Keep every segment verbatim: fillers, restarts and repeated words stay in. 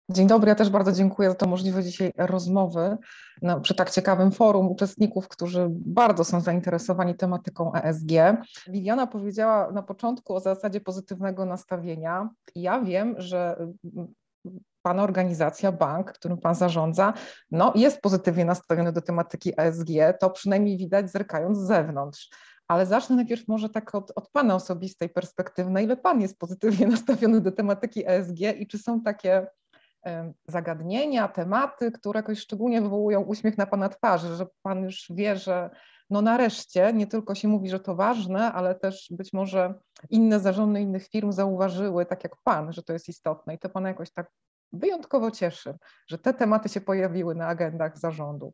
Dzień dobry, ja też bardzo dziękuję za tę możliwość dzisiaj rozmowy no, przy tak ciekawym forum uczestników, którzy bardzo są zainteresowani tematyką E S G. Liliana powiedziała na początku o zasadzie pozytywnego nastawienia. Ja wiem, że mm, Pana organizacja, bank, którym Pan zarządza, no, jest pozytywnie nastawiony do tematyki E S G, to przynajmniej widać zerkając z zewnątrz. Ale zacznę najpierw może tak od, od Pana osobistej perspektywy. Na ile Pan jest pozytywnie nastawiony do tematyki E S G i czy są takie zagadnienia, tematy, które jakoś szczególnie wywołują uśmiech na Pana twarzy, że Pan już wie, że no nareszcie nie tylko się mówi, że to ważne, ale też być może inne zarządy innych firm zauważyły, tak jak Pan, że to jest istotne i to Pana jakoś tak wyjątkowo cieszy, że te tematy się pojawiły na agendach zarządów.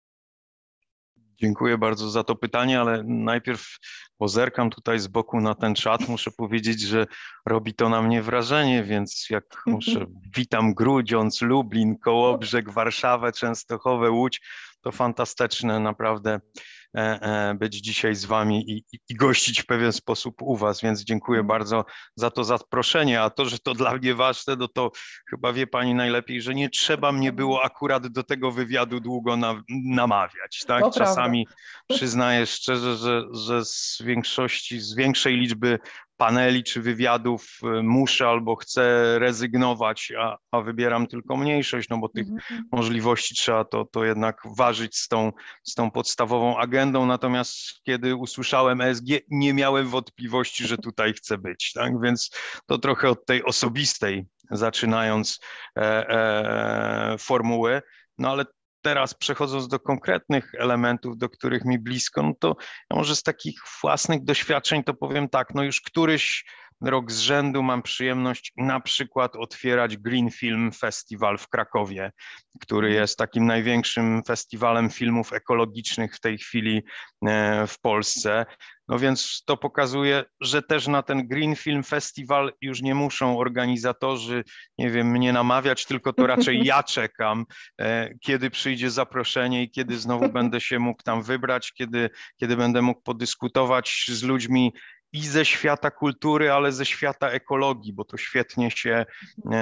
Dziękuję bardzo za to pytanie, ale najpierw pozerkam tutaj z boku na ten czat. Muszę powiedzieć, że robi to na mnie wrażenie, więc jak muszę, witam Grudziądz, Lublin, Kołobrzeg, Warszawę, Częstochowę, Łódź. To fantastyczne naprawdę e, e, być dzisiaj z wami i, i, i gościć w pewien sposób u was, więc dziękuję bardzo za to zaproszenie, a to, że to dla mnie ważne, no to chyba wie pani najlepiej, że nie trzeba mnie było akurat do tego wywiadu długo na, namawiać, tak? To prawda. Czasami przyznaję szczerze, że, że z większości, z większej liczby paneli czy wywiadów y, muszę albo chcę rezygnować, a, a wybieram tylko mniejszość, no bo tych Mhm. możliwości trzeba to, to jednak ważyć z tą, z tą podstawową agendą. Natomiast kiedy usłyszałem E S G, nie miałem wątpliwości, że tutaj chcę być, tak? Więc to trochę od tej osobistej, zaczynając e, e, formuły, no ale teraz przechodząc do konkretnych elementów, do których mi blisko, no to ja może z takich własnych doświadczeń to powiem tak, no już któryś rok z rzędu mam przyjemność na przykład otwierać Green Film Festival w Krakowie, który jest takim największym festiwalem filmów ekologicznych w tej chwili e, w Polsce. No więc to pokazuje, że też na ten Green Film Festival już nie muszą organizatorzy, nie wiem, mnie namawiać, tylko to raczej ja czekam, e, kiedy przyjdzie zaproszenie i kiedy znowu będę się mógł tam wybrać, kiedy, kiedy będę mógł podyskutować z ludźmi i ze świata kultury, ale ze świata ekologii, bo to świetnie się e,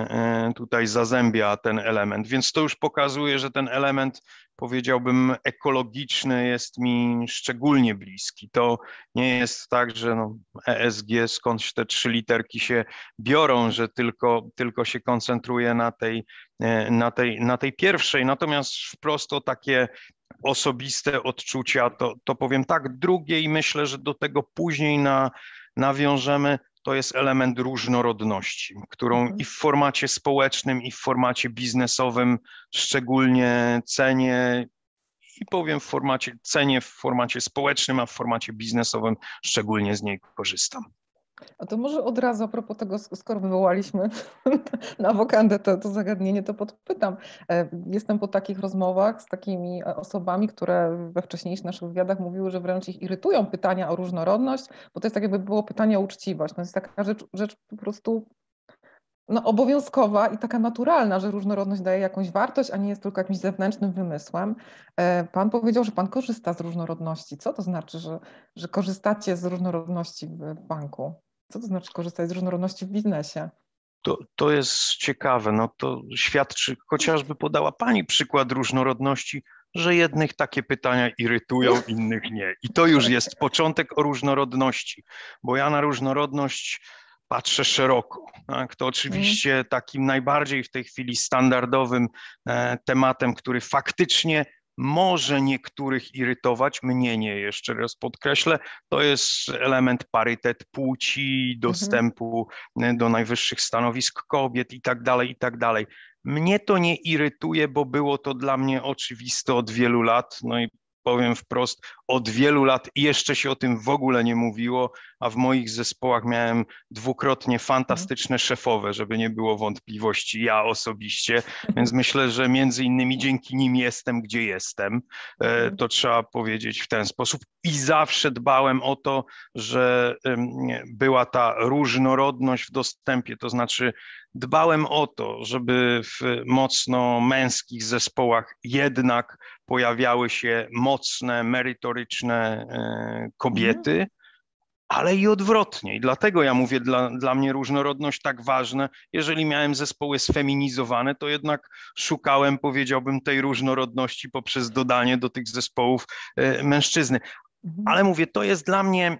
e, tutaj zazębia ten element. Więc to już pokazuje, że ten element, powiedziałbym, ekologiczny jest mi szczególnie bliski. To nie jest tak, że no E S G, skądś te trzy literki się biorą, że tylko, tylko się koncentruje na tej, e, na tej, na tej pierwszej. Natomiast wprost o takie osobiste odczucia, to, to powiem tak. Drugie i myślę, że do tego później na, nawiążemy, to jest element różnorodności, którą i Mhm. w formacie społecznym, i w formacie biznesowym szczególnie cenię i powiem w formacie, cenię w formacie społecznym, a w formacie biznesowym szczególnie z niej korzystam. A to może od razu a propos tego, skoro wywołaliśmy na wokandę to, to zagadnienie, to podpytam. E, Jestem po takich rozmowach z takimi e, osobami, które we wcześniejszych naszych wywiadach mówiły, że wręcz ich irytują pytania o różnorodność, bo to jest tak jakby było pytanie o uczciwość. No, to jest taka rzecz, rzecz po prostu no, obowiązkowa i taka naturalna, że różnorodność daje jakąś wartość, a nie jest tylko jakimś zewnętrznym wymysłem. E, Pan powiedział, że Pan korzysta z różnorodności. Co to znaczy, że, że korzystacie z różnorodności w banku? Co to znaczy korzystać z różnorodności w biznesie? To, to jest ciekawe, no to świadczy, chociażby podała Pani przykład różnorodności, że jednych takie pytania irytują, innych nie. I to już jest początek o różnorodności, bo ja na różnorodność patrzę szeroko. Tak? To Mm, oczywiście takim najbardziej w tej chwili standardowym e, tematem, który faktycznie może niektórych irytować, mnie nie, jeszcze raz podkreślę, to jest element parytet płci, mhm. dostępu do najwyższych stanowisk kobiet i tak dalej, i tak dalej. Mnie to nie irytuje, bo było to dla mnie oczywiste od wielu lat, no i powiem wprost, od wielu lat jeszcze się o tym w ogóle nie mówiło, a w moich zespołach miałem dwukrotnie Mhm. fantastyczne szefowe, żeby nie było wątpliwości, ja osobiście, więc myślę, że między innymi dzięki nim jestem, gdzie jestem. E, Mhm. To trzeba powiedzieć w ten sposób. I zawsze dbałem o to, że em, była ta różnorodność w dostępie, to znaczy dbałem o to, żeby w mocno męskich zespołach jednak pojawiały się mocne, merytoryczne e, Mhm. kobiety, ale i odwrotnie. I dlatego ja mówię, dla, dla mnie różnorodność tak ważna. Jeżeli miałem zespoły sfeminizowane, to jednak szukałem, powiedziałbym, tej różnorodności poprzez dodanie do tych zespołów e, mężczyzny. Mhm. Ale mówię, to jest dla mnie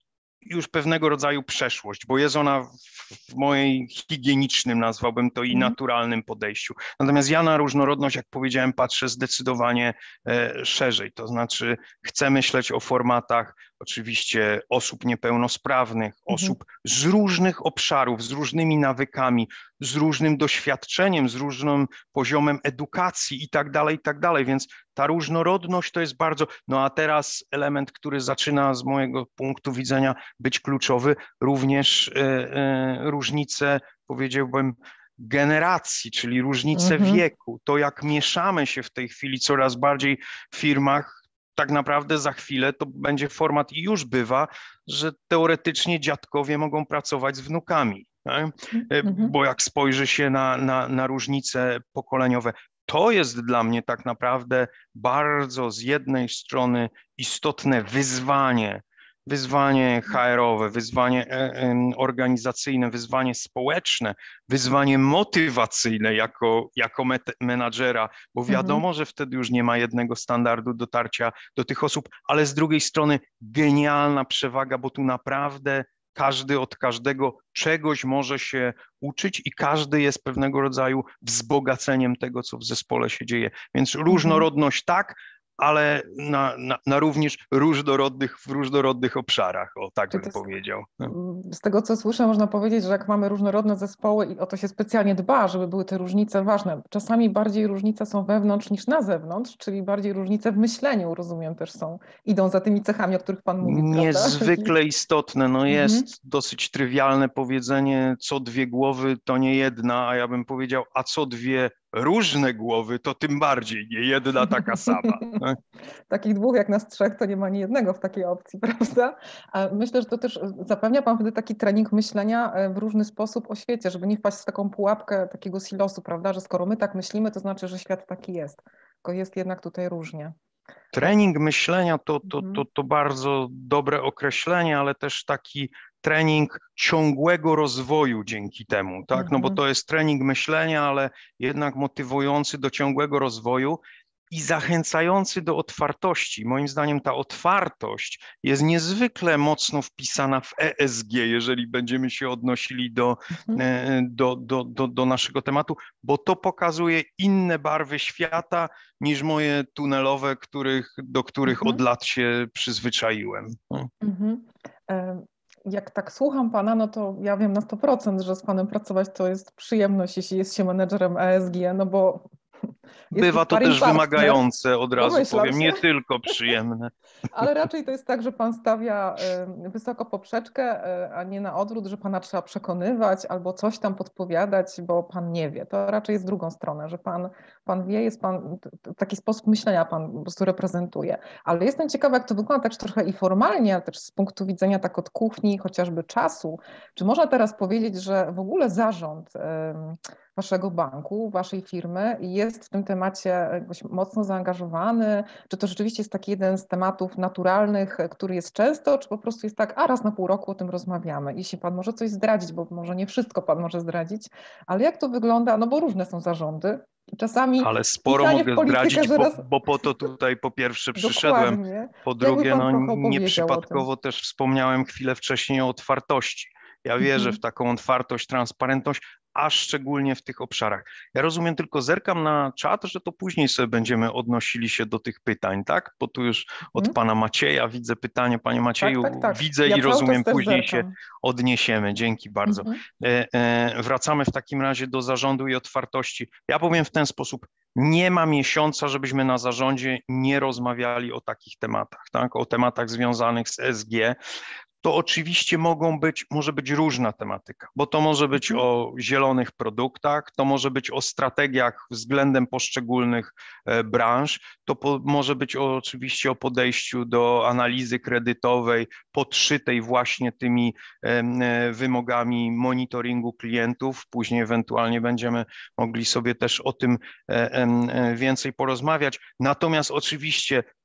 już pewnego rodzaju przeszłość, bo jest ona w mojej higienicznym, nazwałbym to, i Mhm. naturalnym podejściu. Natomiast ja na różnorodność, jak powiedziałem, patrzę zdecydowanie e, szerzej. To znaczy chcę myśleć o formatach oczywiście osób niepełnosprawnych, Mhm. osób z różnych obszarów, z różnymi nawykami, z różnym doświadczeniem, z różnym poziomem edukacji i tak dalej, i tak dalej. Więc ta różnorodność to jest bardzo, no a teraz element, który zaczyna z mojego punktu widzenia być kluczowy, również e, e, różnice, powiedziałbym, generacji, czyli różnice Mhm. wieku. To, jak mieszamy się w tej chwili coraz bardziej w firmach, tak naprawdę za chwilę to będzie format, i już bywa, że teoretycznie dziadkowie mogą pracować z wnukami. Tak? E, Mhm. Bo jak spojrzy się na, na, na różnice pokoleniowe, to jest dla mnie tak naprawdę bardzo z jednej strony istotne wyzwanie, wyzwanie H R owe, wyzwanie e, e, organizacyjne, wyzwanie społeczne, wyzwanie motywacyjne jako, jako met- menadżera, bo Mhm. wiadomo, że wtedy już nie ma jednego standardu dotarcia do tych osób, ale z drugiej strony genialna przewaga, bo tu naprawdę każdy od każdego czegoś może się uczyć i każdy jest pewnego rodzaju wzbogaceniem tego, co w zespole się dzieje. Więc Mhm. różnorodność tak, ale na, na, na również różnorodnych, w różnorodnych obszarach, o tak Czyli to bym jest, powiedział. z tego co słyszę, można powiedzieć, że jak mamy różnorodne zespoły i o to się specjalnie dba, żeby były te różnice ważne, czasami bardziej różnice są wewnątrz niż na zewnątrz, czyli bardziej różnice w myśleniu, rozumiem, też są, idą za tymi cechami, o których Pan mówi, prawda? Niezwykle istotne, no Mhm. jest dosyć trywialne powiedzenie, co dwie głowy to nie jedna, a ja bym powiedział, a co dwie różne głowy to tym bardziej nie jedna taka sama. Tak? Takich dwóch jak nas trzech, to nie ma ani jednego w takiej opcji, prawda? A myślę, że to też zapewnia Pan wtedy taki trening myślenia w różny sposób o świecie, żeby nie wpaść w taką pułapkę takiego silosu, prawda? Że skoro my tak myślimy, to znaczy, że świat taki jest. Tylko jest jednak tutaj różnie. Trening myślenia to, to, to, Mhm. to bardzo dobre określenie, ale też taki trening ciągłego rozwoju dzięki temu, tak? No bo Mhm. to jest trening myślenia, ale jednak motywujący do ciągłego rozwoju i zachęcający do otwartości. Moim zdaniem ta otwartość jest niezwykle mocno wpisana w E S G, jeżeli będziemy się odnosili do, Mhm. e, do, do, do, do naszego tematu, bo to pokazuje inne barwy świata niż moje tunelowe, których, do których od Mhm. lat się przyzwyczaiłem. No. Mhm. E, Jak tak słucham Pana, no to ja wiem na sto procent, że z Panem pracować to jest przyjemność, jeśli jest się menedżerem E S G, no bo jest to Bywa to sparring też partner, wymagające, od razu domyślam powiem, się. nie tylko przyjemne. Ale raczej to jest tak, że pan stawia y, wysoko poprzeczkę, y, a nie na odwrót, że pana trzeba przekonywać albo coś tam podpowiadać, bo pan nie wie. To raczej jest drugą stronę, że pan, pan wie, jest pan, taki sposób myślenia pan po prostu reprezentuje. Ale jestem ciekawa, jak to wygląda tak trochę i formalnie, ale też z punktu widzenia tak od kuchni, chociażby czasu. Czy można teraz powiedzieć, że w ogóle zarząd y, waszego banku, waszej firmy jest w tym temacie jakoś mocno zaangażowany? Czy to rzeczywiście jest taki jeden z tematów naturalnych, który jest często, czy po prostu jest tak, a raz na pół roku o tym rozmawiamy? Jeśli Pan może coś zdradzić, bo może nie wszystko Pan może zdradzić, ale jak to wygląda? No bo różne są zarządy. I czasami Ale sporo pisanie w mogę politykę, zdradzić, że bo, raz bo po to tutaj po pierwsze przyszedłem, dokładnie, po to jakby drugie, Pan no trochę opowiedział o tym. nieprzypadkowo też wspomniałem chwilę wcześniej o otwartości. Ja wierzę w Mhm. taką otwartość, transparentność, a szczególnie w tych obszarach. Ja rozumiem, tylko zerkam na czat, że to później sobie będziemy odnosili się do tych pytań, tak? Bo tu już od Mhm. pana Macieja widzę pytanie. Panie Tak, tak, Macieju, tak. widzę Ja i cały czas rozumiem, też później się zerkam. odniesiemy. Dzięki bardzo. Mhm. E, e, Wracamy w takim razie do zarządu i otwartości. Ja powiem w ten sposób, nie ma miesiąca, żebyśmy na zarządzie nie rozmawiali o takich tematach, tak? O tematach związanych z E S G. To oczywiście mogą być, może być różna tematyka, bo to może być Mhm. o zielonych produktach, to może być o strategiach względem poszczególnych e, branż, to po, może być o, oczywiście o podejściu do analizy kredytowej podszytej właśnie tymi e, e, wymogami monitoringu klientów. Później ewentualnie będziemy mogli sobie też o tym e, e, więcej porozmawiać. Natomiast oczywiście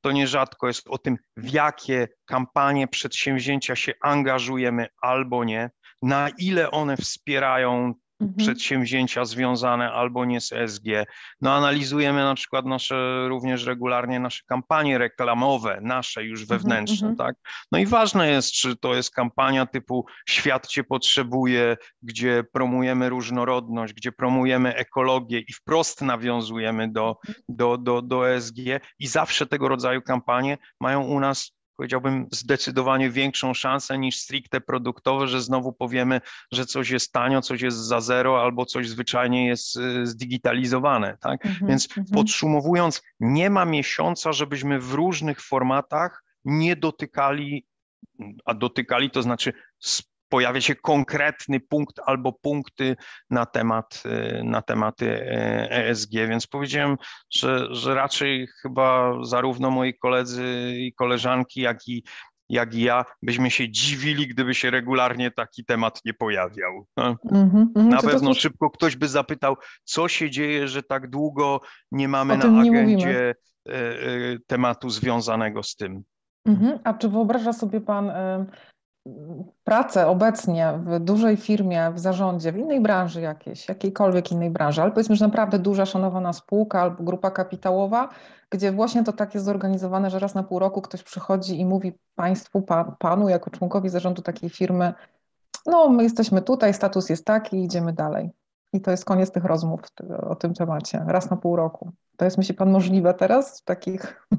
to nierzadko jest o tym, w jakie kampanie, przedsięwzięcia się angażujemy albo nie, na ile one wspierają Mhm. przedsięwzięcia związane albo nie z E S G. No analizujemy na przykład nasze, również regularnie nasze kampanie reklamowe, nasze już wewnętrzne, Mhm. tak? No i ważne jest, czy to jest kampania typu Świat Cię potrzebuje, gdzie promujemy różnorodność, gdzie promujemy ekologię i wprost nawiązujemy do, do, do, do E S G i zawsze tego rodzaju kampanie mają u nas, powiedziałbym, zdecydowanie większą szansę niż stricte produktowe, że znowu powiemy, że coś jest tanio, coś jest za zero albo coś zwyczajnie jest y, zdigitalizowane, tak? Mhm. Więc Mhm. podsumowując, nie ma miesiąca, żebyśmy w różnych formatach nie dotykali, a dotykali to znaczy pojawia się konkretny punkt albo punkty na temat, na tematy E S G, więc powiedziałem, że, że raczej chyba zarówno moi koledzy i koleżanki, jak i, jak i ja byśmy się dziwili, gdyby się regularnie taki temat nie pojawiał. Mhm. Mhm. Na Czy to pewno słysz... szybko ktoś by zapytał, co się dzieje, że tak długo nie mamy O na tym nie mówimy. agendzie e, e, tematu związanego z tym. Mhm. A czy wyobraża sobie Pan y, pracę obecnie w dużej firmie, w zarządzie, w innej branży jakiejś, jakiejkolwiek innej branży, ale powiedzmy, że naprawdę duża, szanowana spółka albo grupa kapitałowa, gdzie właśnie to tak jest zorganizowane, że raz na pół roku ktoś przychodzi i mówi Państwu, pan, Panu jako członkowi zarządu takiej firmy, no my jesteśmy tutaj, status jest taki, idziemy dalej. I to jest koniec tych rozmów o tym temacie, raz na pół roku. To jest, myśli Pan, możliwe teraz w takich,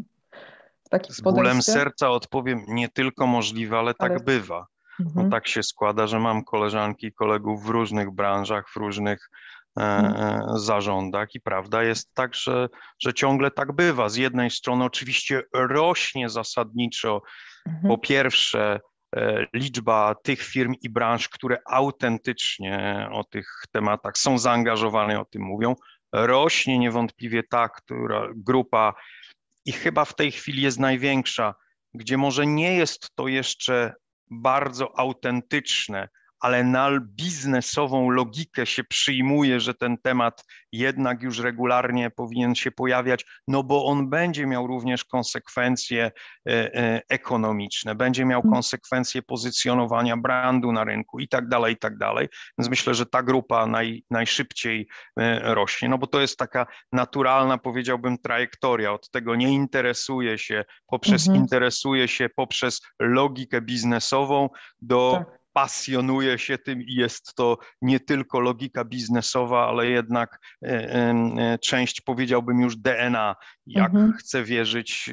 w takim Z bólem podejście? serca odpowiem, nie tylko możliwe, ale Ale... tak bywa. No Mhm. tak się składa, że mam koleżanki i kolegów w różnych branżach, w różnych e, Mhm. e, zarządach i prawda jest tak, że, że ciągle tak bywa. Z jednej strony oczywiście rośnie zasadniczo Mhm. po pierwsze e, liczba tych firm i branż, które autentycznie o tych tematach są zaangażowane, o tym mówią. Rośnie niewątpliwie ta, która grupa i chyba w tej chwili jest największa, gdzie może nie jest to jeszcze bardzo autentyczne, ale na biznesową logikę się przyjmuje, że ten temat jednak już regularnie powinien się pojawiać, no bo on będzie miał również konsekwencje e, e, ekonomiczne, będzie miał konsekwencje pozycjonowania brandu na rynku i tak dalej, i tak dalej. Więc myślę, że ta grupa naj, najszybciej e, rośnie, no bo to jest taka naturalna, powiedziałbym, trajektoria. Od tego nie interesuje się poprzez Mhm. interesuje się poprzez logikę biznesową do Tak. pasjonuje się tym i jest to nie tylko logika biznesowa, ale jednak e, e, część, powiedziałbym, już D N A, jak Mhm. chcę wierzyć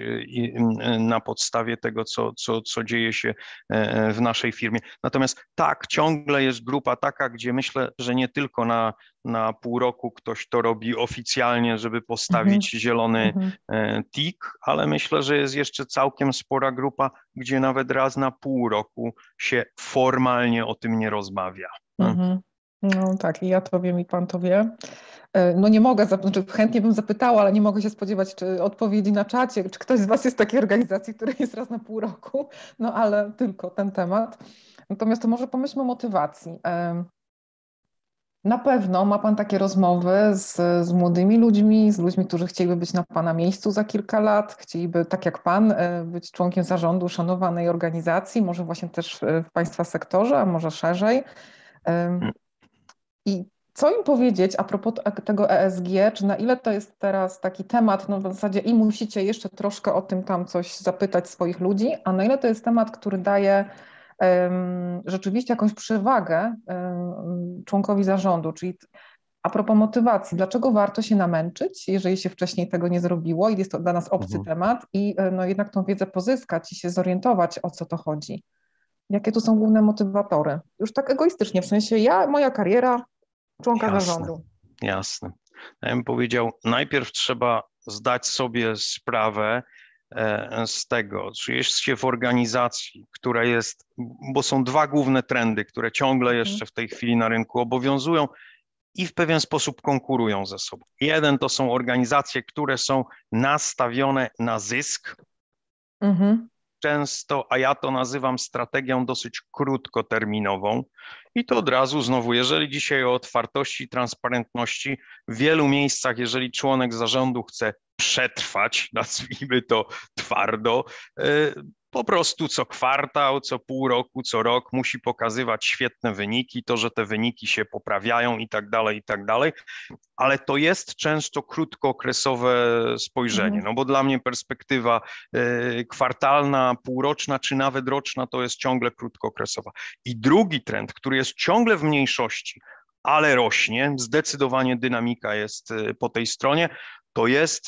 e, na podstawie tego, co, co, co dzieje się e, w naszej firmie. Natomiast tak, ciągle jest grupa taka, gdzie myślę, że nie tylko na, na pół roku ktoś to robi oficjalnie, żeby postawić Mhm. zielony Mhm. e, tik, ale myślę, że jest jeszcze całkiem spora grupa, gdzie nawet raz na pół roku się formalnie o tym nie rozmawia. Mhm. No tak, i ja to wiem, i Pan to wie. E, No nie mogę, zap- znaczy chętnie bym zapytała, ale nie mogę się spodziewać czy odpowiedzi na czacie, czy ktoś z Was jest w takiej organizacji, której jest raz na pół roku, no ale tylko ten temat. Natomiast to może pomyślmy o motywacji. E, Na pewno ma Pan takie rozmowy z, z młodymi ludźmi, z ludźmi, którzy chcieliby być na Pana miejscu za kilka lat, chcieliby, tak jak Pan, e, być członkiem zarządu szanowanej organizacji, może właśnie też w w Państwa sektorze, a może szerzej. E, I co im powiedzieć a propos tego E S G, czy na ile to jest teraz taki temat, no w zasadzie i musicie jeszcze troszkę o tym tam coś zapytać swoich ludzi, a na ile to jest temat, który daje um, rzeczywiście jakąś przewagę um, członkowi zarządu, czyli a propos motywacji, dlaczego warto się namęczyć, jeżeli się wcześniej tego nie zrobiło i jest to dla nas obcy Mhm. temat i no, jednak tą wiedzę pozyskać i się zorientować, o co to chodzi. Jakie tu są główne motywatory? Już tak egoistycznie, w sensie ja, moja kariera, członka Jasne, zarządu. jasne. Ja bym powiedział, najpierw trzeba zdać sobie sprawę e, z tego, czy jest się w organizacji, która jest, bo są dwa główne trendy, które ciągle Mhm. jeszcze w tej chwili na rynku obowiązują i w pewien sposób konkurują ze sobą. Jeden to są organizacje, które są nastawione na zysk, Mhm. często, a ja to nazywam strategią dosyć krótkoterminową. I to od razu znowu, jeżeli dzisiaj o otwartości, transparentności, w wielu miejscach, jeżeli członek zarządu chce przetrwać, nazwijmy to twardo, po prostu co kwartał, co pół roku, co rok musi pokazywać świetne wyniki, to, że te wyniki się poprawiają i tak dalej, i tak dalej, ale to jest często krótkookresowe spojrzenie, no bo dla mnie perspektywa kwartalna, półroczna czy nawet roczna to jest ciągle krótkookresowa. I drugi trend, który jest ciągle w mniejszości, ale rośnie, zdecydowanie dynamika jest po tej stronie, to jest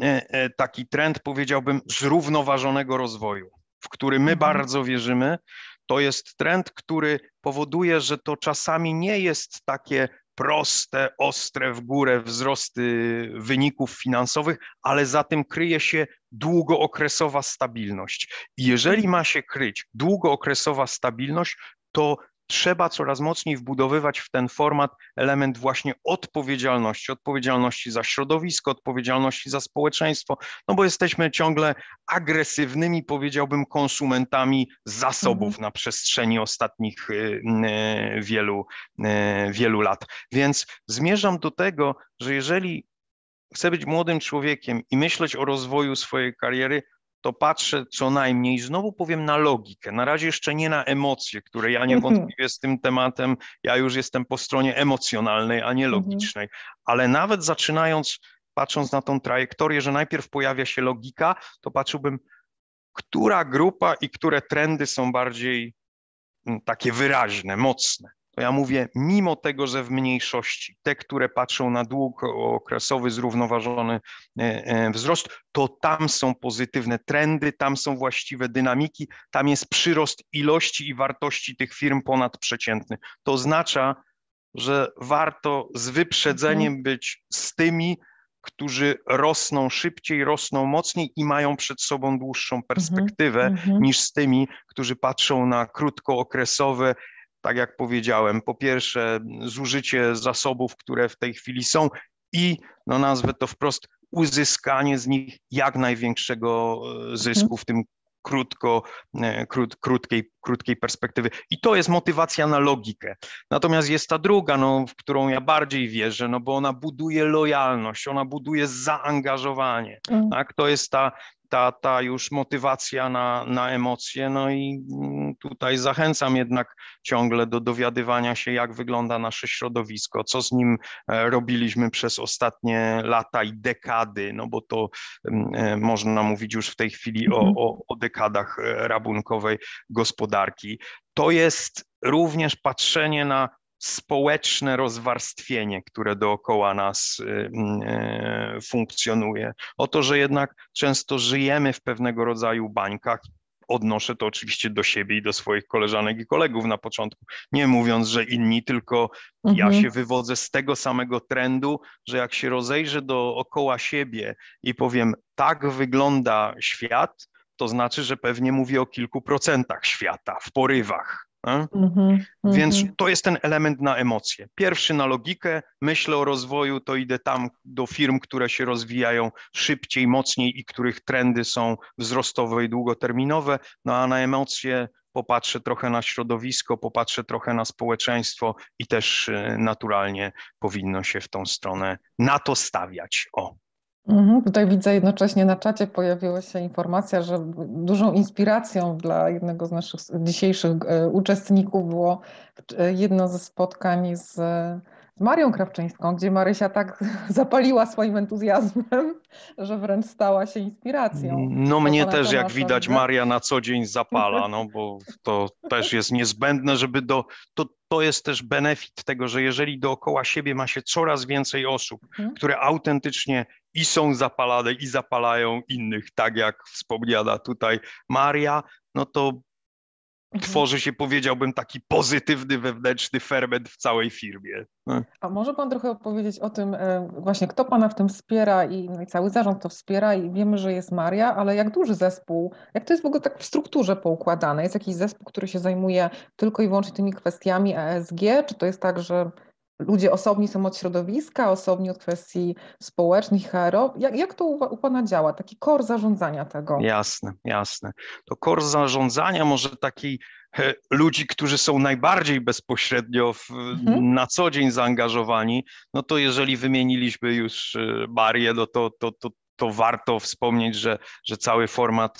taki trend, powiedziałbym, zrównoważonego rozwoju, w który my Mhm. bardzo wierzymy. To jest trend, który powoduje, że to czasami nie jest takie proste, ostre w górę wzrosty wyników finansowych, ale za tym kryje się długookresowa stabilność. I jeżeli ma się kryć długookresowa stabilność, to trzeba coraz mocniej wbudowywać w ten format element właśnie odpowiedzialności, odpowiedzialności za środowisko, odpowiedzialności za społeczeństwo, no bo jesteśmy ciągle agresywnymi, powiedziałbym, konsumentami zasobów Mhm. na przestrzeni ostatnich wielu, wielu lat. Więc zmierzam do tego, że jeżeli chcę być młodym człowiekiem i myśleć o rozwoju swojej kariery, to patrzę co najmniej, znowu powiem, na logikę. Na razie jeszcze nie na emocje, które ja niewątpliwie z tym tematem, ja już jestem po stronie emocjonalnej, a nie Mhm. logicznej. Ale nawet zaczynając, patrząc na tą trajektorię, że najpierw pojawia się logika, to patrzyłbym, która grupa i które trendy są bardziej takie wyraźne, mocne. To ja mówię, mimo tego, że w mniejszości, te, które patrzą na długookresowy, zrównoważony wzrost, to tam są pozytywne trendy, tam są właściwe dynamiki, tam jest przyrost ilości i wartości tych firm ponadprzeciętny. To oznacza, że warto z wyprzedzeniem Mhm. być z tymi, którzy rosną szybciej, rosną mocniej i mają przed sobą dłuższą Mhm. perspektywę, Mhm. niż z tymi, którzy patrzą na krótkookresowe, tak jak powiedziałem, po pierwsze zużycie zasobów, które w tej chwili są i, no nazwę to wprost, uzyskanie z nich jak największego zysku w tym krótko, krót, krótkiej, krótkiej perspektywy. I to jest motywacja na logikę. Natomiast jest ta druga, no, w którą ja bardziej wierzę, no bo ona buduje lojalność, ona buduje zaangażowanie. Mhm. Tak? To jest ta, ta, ta już motywacja na, na emocje. No i tutaj zachęcam jednak ciągle do dowiadywania się, jak wygląda nasze środowisko, co z nim robiliśmy przez ostatnie lata i dekady, no bo to można mówić już w tej chwili o, o, o dekadach rabunkowej gospodarki. To jest również patrzenie na społeczne rozwarstwienie, które dookoła nas funkcjonuje. O to, że jednak często żyjemy w pewnego rodzaju bańkach. Odnoszę to oczywiście do siebie i do swoich koleżanek i kolegów na początku, nie mówiąc, że inni, tylko ja się Mhm. wywodzę z tego samego trendu, że jak się rozejrzę dookoła siebie i powiem, tak wygląda świat, to znaczy, że pewnie mówię o kilku procentach świata w porywach. Nie? Mhm. Więc Mhm. to jest ten element na emocje. Pierwszy na logikę, myślę o rozwoju, to idę tam do firm, które się rozwijają szybciej, mocniej i których trendy są wzrostowe i długoterminowe, no a na emocje popatrzę trochę na środowisko, popatrzę trochę na społeczeństwo i też naturalnie powinno się w tą stronę na to stawiać. O. Mhm. Tutaj widzę jednocześnie na czacie pojawiła się informacja, że dużą inspiracją dla jednego z naszych dzisiejszych uczestników było jedno ze spotkań z, z Marią Krawczyńską, gdzie Marysia tak zapaliła swoim entuzjazmem, że wręcz stała się inspiracją No dla mnie pana też, jak Tomasza, widać, widzę. Maria na co dzień zapala, no bo to też jest niezbędne, żeby do... To, to jest też benefit tego, że jeżeli dookoła siebie ma się coraz więcej osób, Mhm. które autentycznie i są zapalane i zapalają innych, tak jak wspomniana tutaj Maria, no to Mhm. tworzy się, powiedziałbym, taki pozytywny wewnętrzny ferment w całej firmie. A może Pan trochę opowiedzieć o tym, właśnie kto Pana w tym wspiera i, no i cały zarząd to wspiera i wiemy, że jest Maria, ale jak duży zespół, jak to jest w ogóle tak w strukturze poukładane? Jest jakiś zespół, który się zajmuje tylko i wyłącznie tymi kwestiami E S G, czy to jest tak, że ludzie osobni są od środowiska, osobni od kwestii społecznych, H R o. Jak, jak to u, u Pana działa, taki core zarządzania tego? Jasne, jasne. To core zarządzania może takiej e, ludzi, którzy są najbardziej bezpośrednio w, Mhm. na co dzień zaangażowani, no to jeżeli wymieniliśmy już e, Barię, no to, to, to, to warto wspomnieć, że, że cały format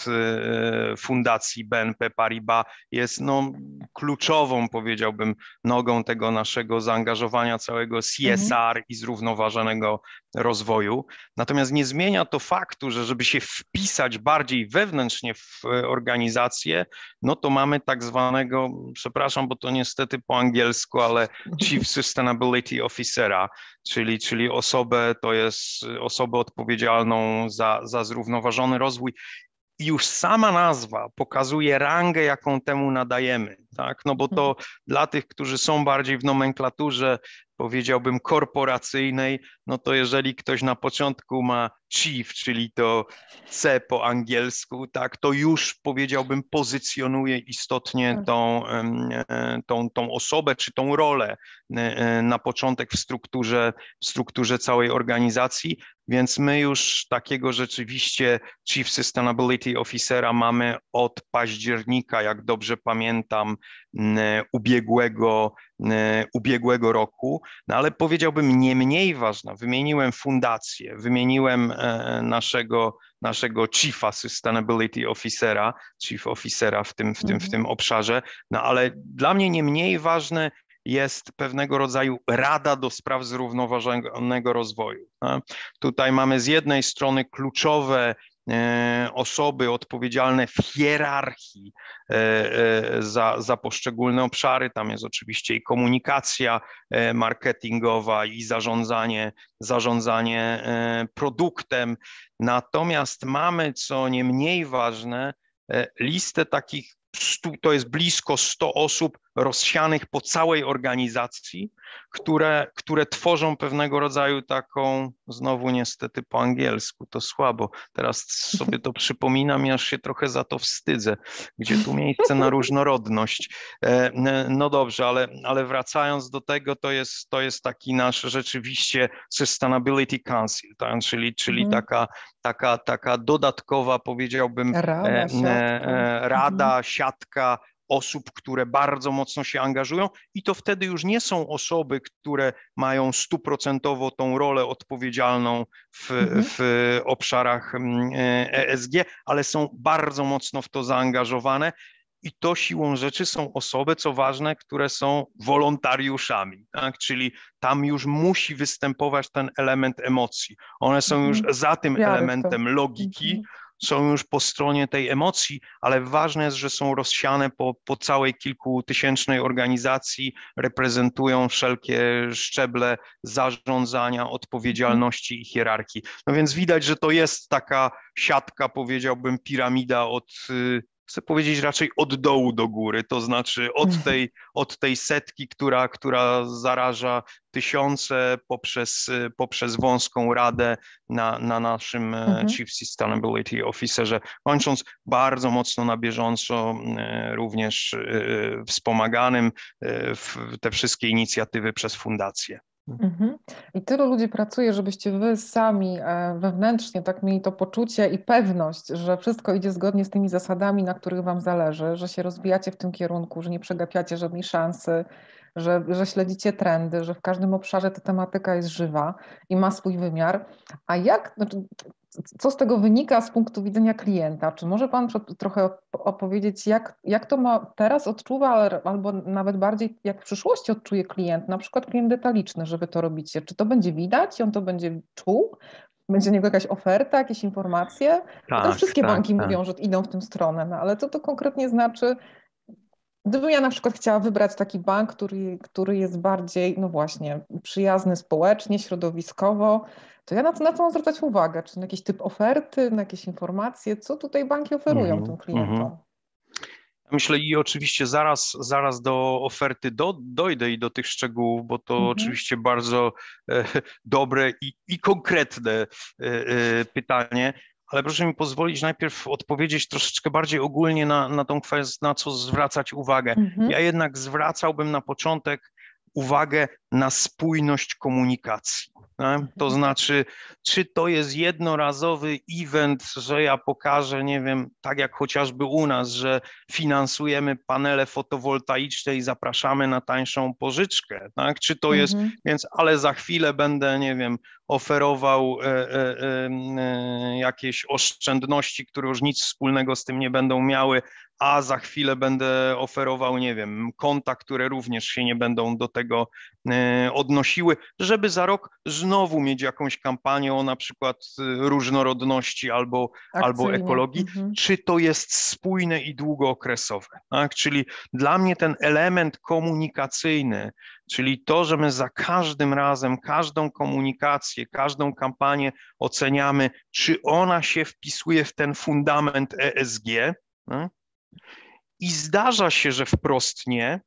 e, fundacji B N P Paribas jest no, kluczową, powiedziałbym, nogą tego naszego zaangażowania całego C S Mhm. R i zrównoważonego rozwoju. Natomiast nie zmienia to faktu, że żeby się wpisać bardziej wewnętrznie w e, organizację, no to mamy tak zwanego, przepraszam, bo to niestety po angielsku, ale Chief Sustainability Officera, czyli, czyli osobę, to jest osobę odpowiedzialną za, za zrównoważony rozwój. I już sama nazwa pokazuje rangę, jaką temu nadajemy, tak? No bo to dla tych, którzy są bardziej w nomenklaturze, powiedziałbym, korporacyjnej, no to jeżeli ktoś na początku ma chief, czyli to C po angielsku, tak, to już powiedziałbym pozycjonuje istotnie Tak. tą, em, e, tą, tą osobę czy tą rolę e, e, na początek w strukturze, w strukturze całej organizacji, więc my już takiego rzeczywiście Chief Sustainability Officera mamy od października, jak dobrze pamiętam, m, ubiegłego, m, ubiegłego roku. No ale powiedziałbym nie mniej ważna, wymieniłem fundację, wymieniłem e, naszego, naszego Chiefa Sustainability Officera, Chief Officera w tym, w tym, w Mhm. tym obszarze, no ale dla mnie nie mniej ważne jest pewnego rodzaju rada do spraw zrównoważonego rozwoju. tak? Tutaj mamy z jednej strony kluczowe e, osoby odpowiedzialne w hierarchii e, e, za, za poszczególne obszary. Tam jest oczywiście i komunikacja e, marketingowa i zarządzanie, zarządzanie e, produktem. Natomiast mamy, co nie mniej ważne, e, listę takich stu, to jest blisko sto osób rozsianych po całej organizacji, które, które tworzą pewnego rodzaju taką, znowu niestety po angielsku, to słabo, teraz sobie to przypominam i aż się trochę za to wstydzę, gdzie tu miejsce na różnorodność. E, No dobrze, ale, ale wracając do tego, to jest, to jest taki nasz rzeczywiście Sustainability Council, tak? czyli, czyli Mhm. taka, taka, taka dodatkowa, powiedziałbym, e, Rada, siatka. e, Mhm. rada, siatka osób, które bardzo mocno się angażują i to wtedy już nie są osoby, które mają stuprocentowo tą rolę odpowiedzialną w, Mhm. w obszarach E S G, ale są bardzo mocno w to zaangażowane i to siłą rzeczy są osoby, co ważne, które są wolontariuszami, tak? Czyli tam już musi występować ten element emocji. One są już Mhm. za tym Wiary w to. elementem logiki, Mhm. są już po stronie tej emocji, ale ważne jest, że są rozsiane po, po całej kilkutysięcznej organizacji, reprezentują wszelkie szczeble zarządzania, Mhm. odpowiedzialności i hierarchii. No więc widać, że to jest taka siatka, powiedziałbym, piramida od, chcę powiedzieć raczej od dołu do góry, to znaczy od tej, od tej setki, która, która zaraża tysiące poprzez, poprzez wąską radę na, na naszym Mhm. Chief Sustainability Officerze, kończąc bardzo mocno na bieżąco również wspomaganym w te wszystkie inicjatywy przez fundację. Mhm. I tylu ludzi pracuje, żebyście wy sami e, wewnętrznie tak mieli to poczucie i pewność, że wszystko idzie zgodnie z tymi zasadami, na których wam zależy, że się rozwijacie w tym kierunku, że nie przegapiacie żadnej szansy, że, że śledzicie trendy, że w każdym obszarze ta tematyka jest żywa i ma swój wymiar. A jak, znaczy, co z tego wynika z punktu widzenia klienta? Czy może Pan trochę opowiedzieć, jak, jak to ma teraz odczuwa, albo nawet bardziej jak w przyszłości odczuje klient, na przykład klient detaliczny, że Wy to robicie? Czy to będzie widać i on to będzie czuł? Będzie u niego jakaś oferta, jakieś informacje? Bo teraz Tak, wszystkie tak, banki tak. mówią, że idą w tę stronę, no ale co to konkretnie znaczy? Gdybym ja na przykład chciała wybrać taki bank, który, który jest bardziej, no właśnie, przyjazny społecznie, środowiskowo, to ja na co, na co mam zwracać uwagę? Czy na jakiś typ oferty, na jakieś informacje? Co tutaj banki oferują Mhm, tym mhm. klientom? Myślę i oczywiście zaraz, zaraz do oferty do, dojdę i do tych szczegółów, bo to Mhm, oczywiście bardzo e, dobre i, i konkretne e, e, pytanie, ale proszę mi pozwolić najpierw odpowiedzieć troszeczkę bardziej ogólnie na, na tą kwestię, na co zwracać uwagę. mhm, Ja jednak zwracałbym na początek uwagę na spójność komunikacji. Tak? To znaczy, czy to jest jednorazowy event, że ja pokażę, nie wiem, tak jak chociażby u nas, że finansujemy panele fotowoltaiczne i zapraszamy na tańszą pożyczkę, tak? Czy to jest, Mhm. więc, ale za chwilę będę, nie wiem, oferował e, e, e, jakieś oszczędności, które już nic wspólnego z tym nie będą miały, a za chwilę będę oferował, nie wiem, konta, które również się nie będą do tego e, odnosiły, żeby za rok znowu mieć jakąś kampanię o na przykład różnorodności albo, albo Akcyjnie. ekologii, Mhm. czy to jest spójne i długookresowe. Tak? Czyli dla mnie ten element komunikacyjny, czyli to, że my za każdym razem, każdą komunikację, każdą kampanię oceniamy, czy ona się wpisuje w ten fundament E S G, tak? I zdarza się, że wprost nie,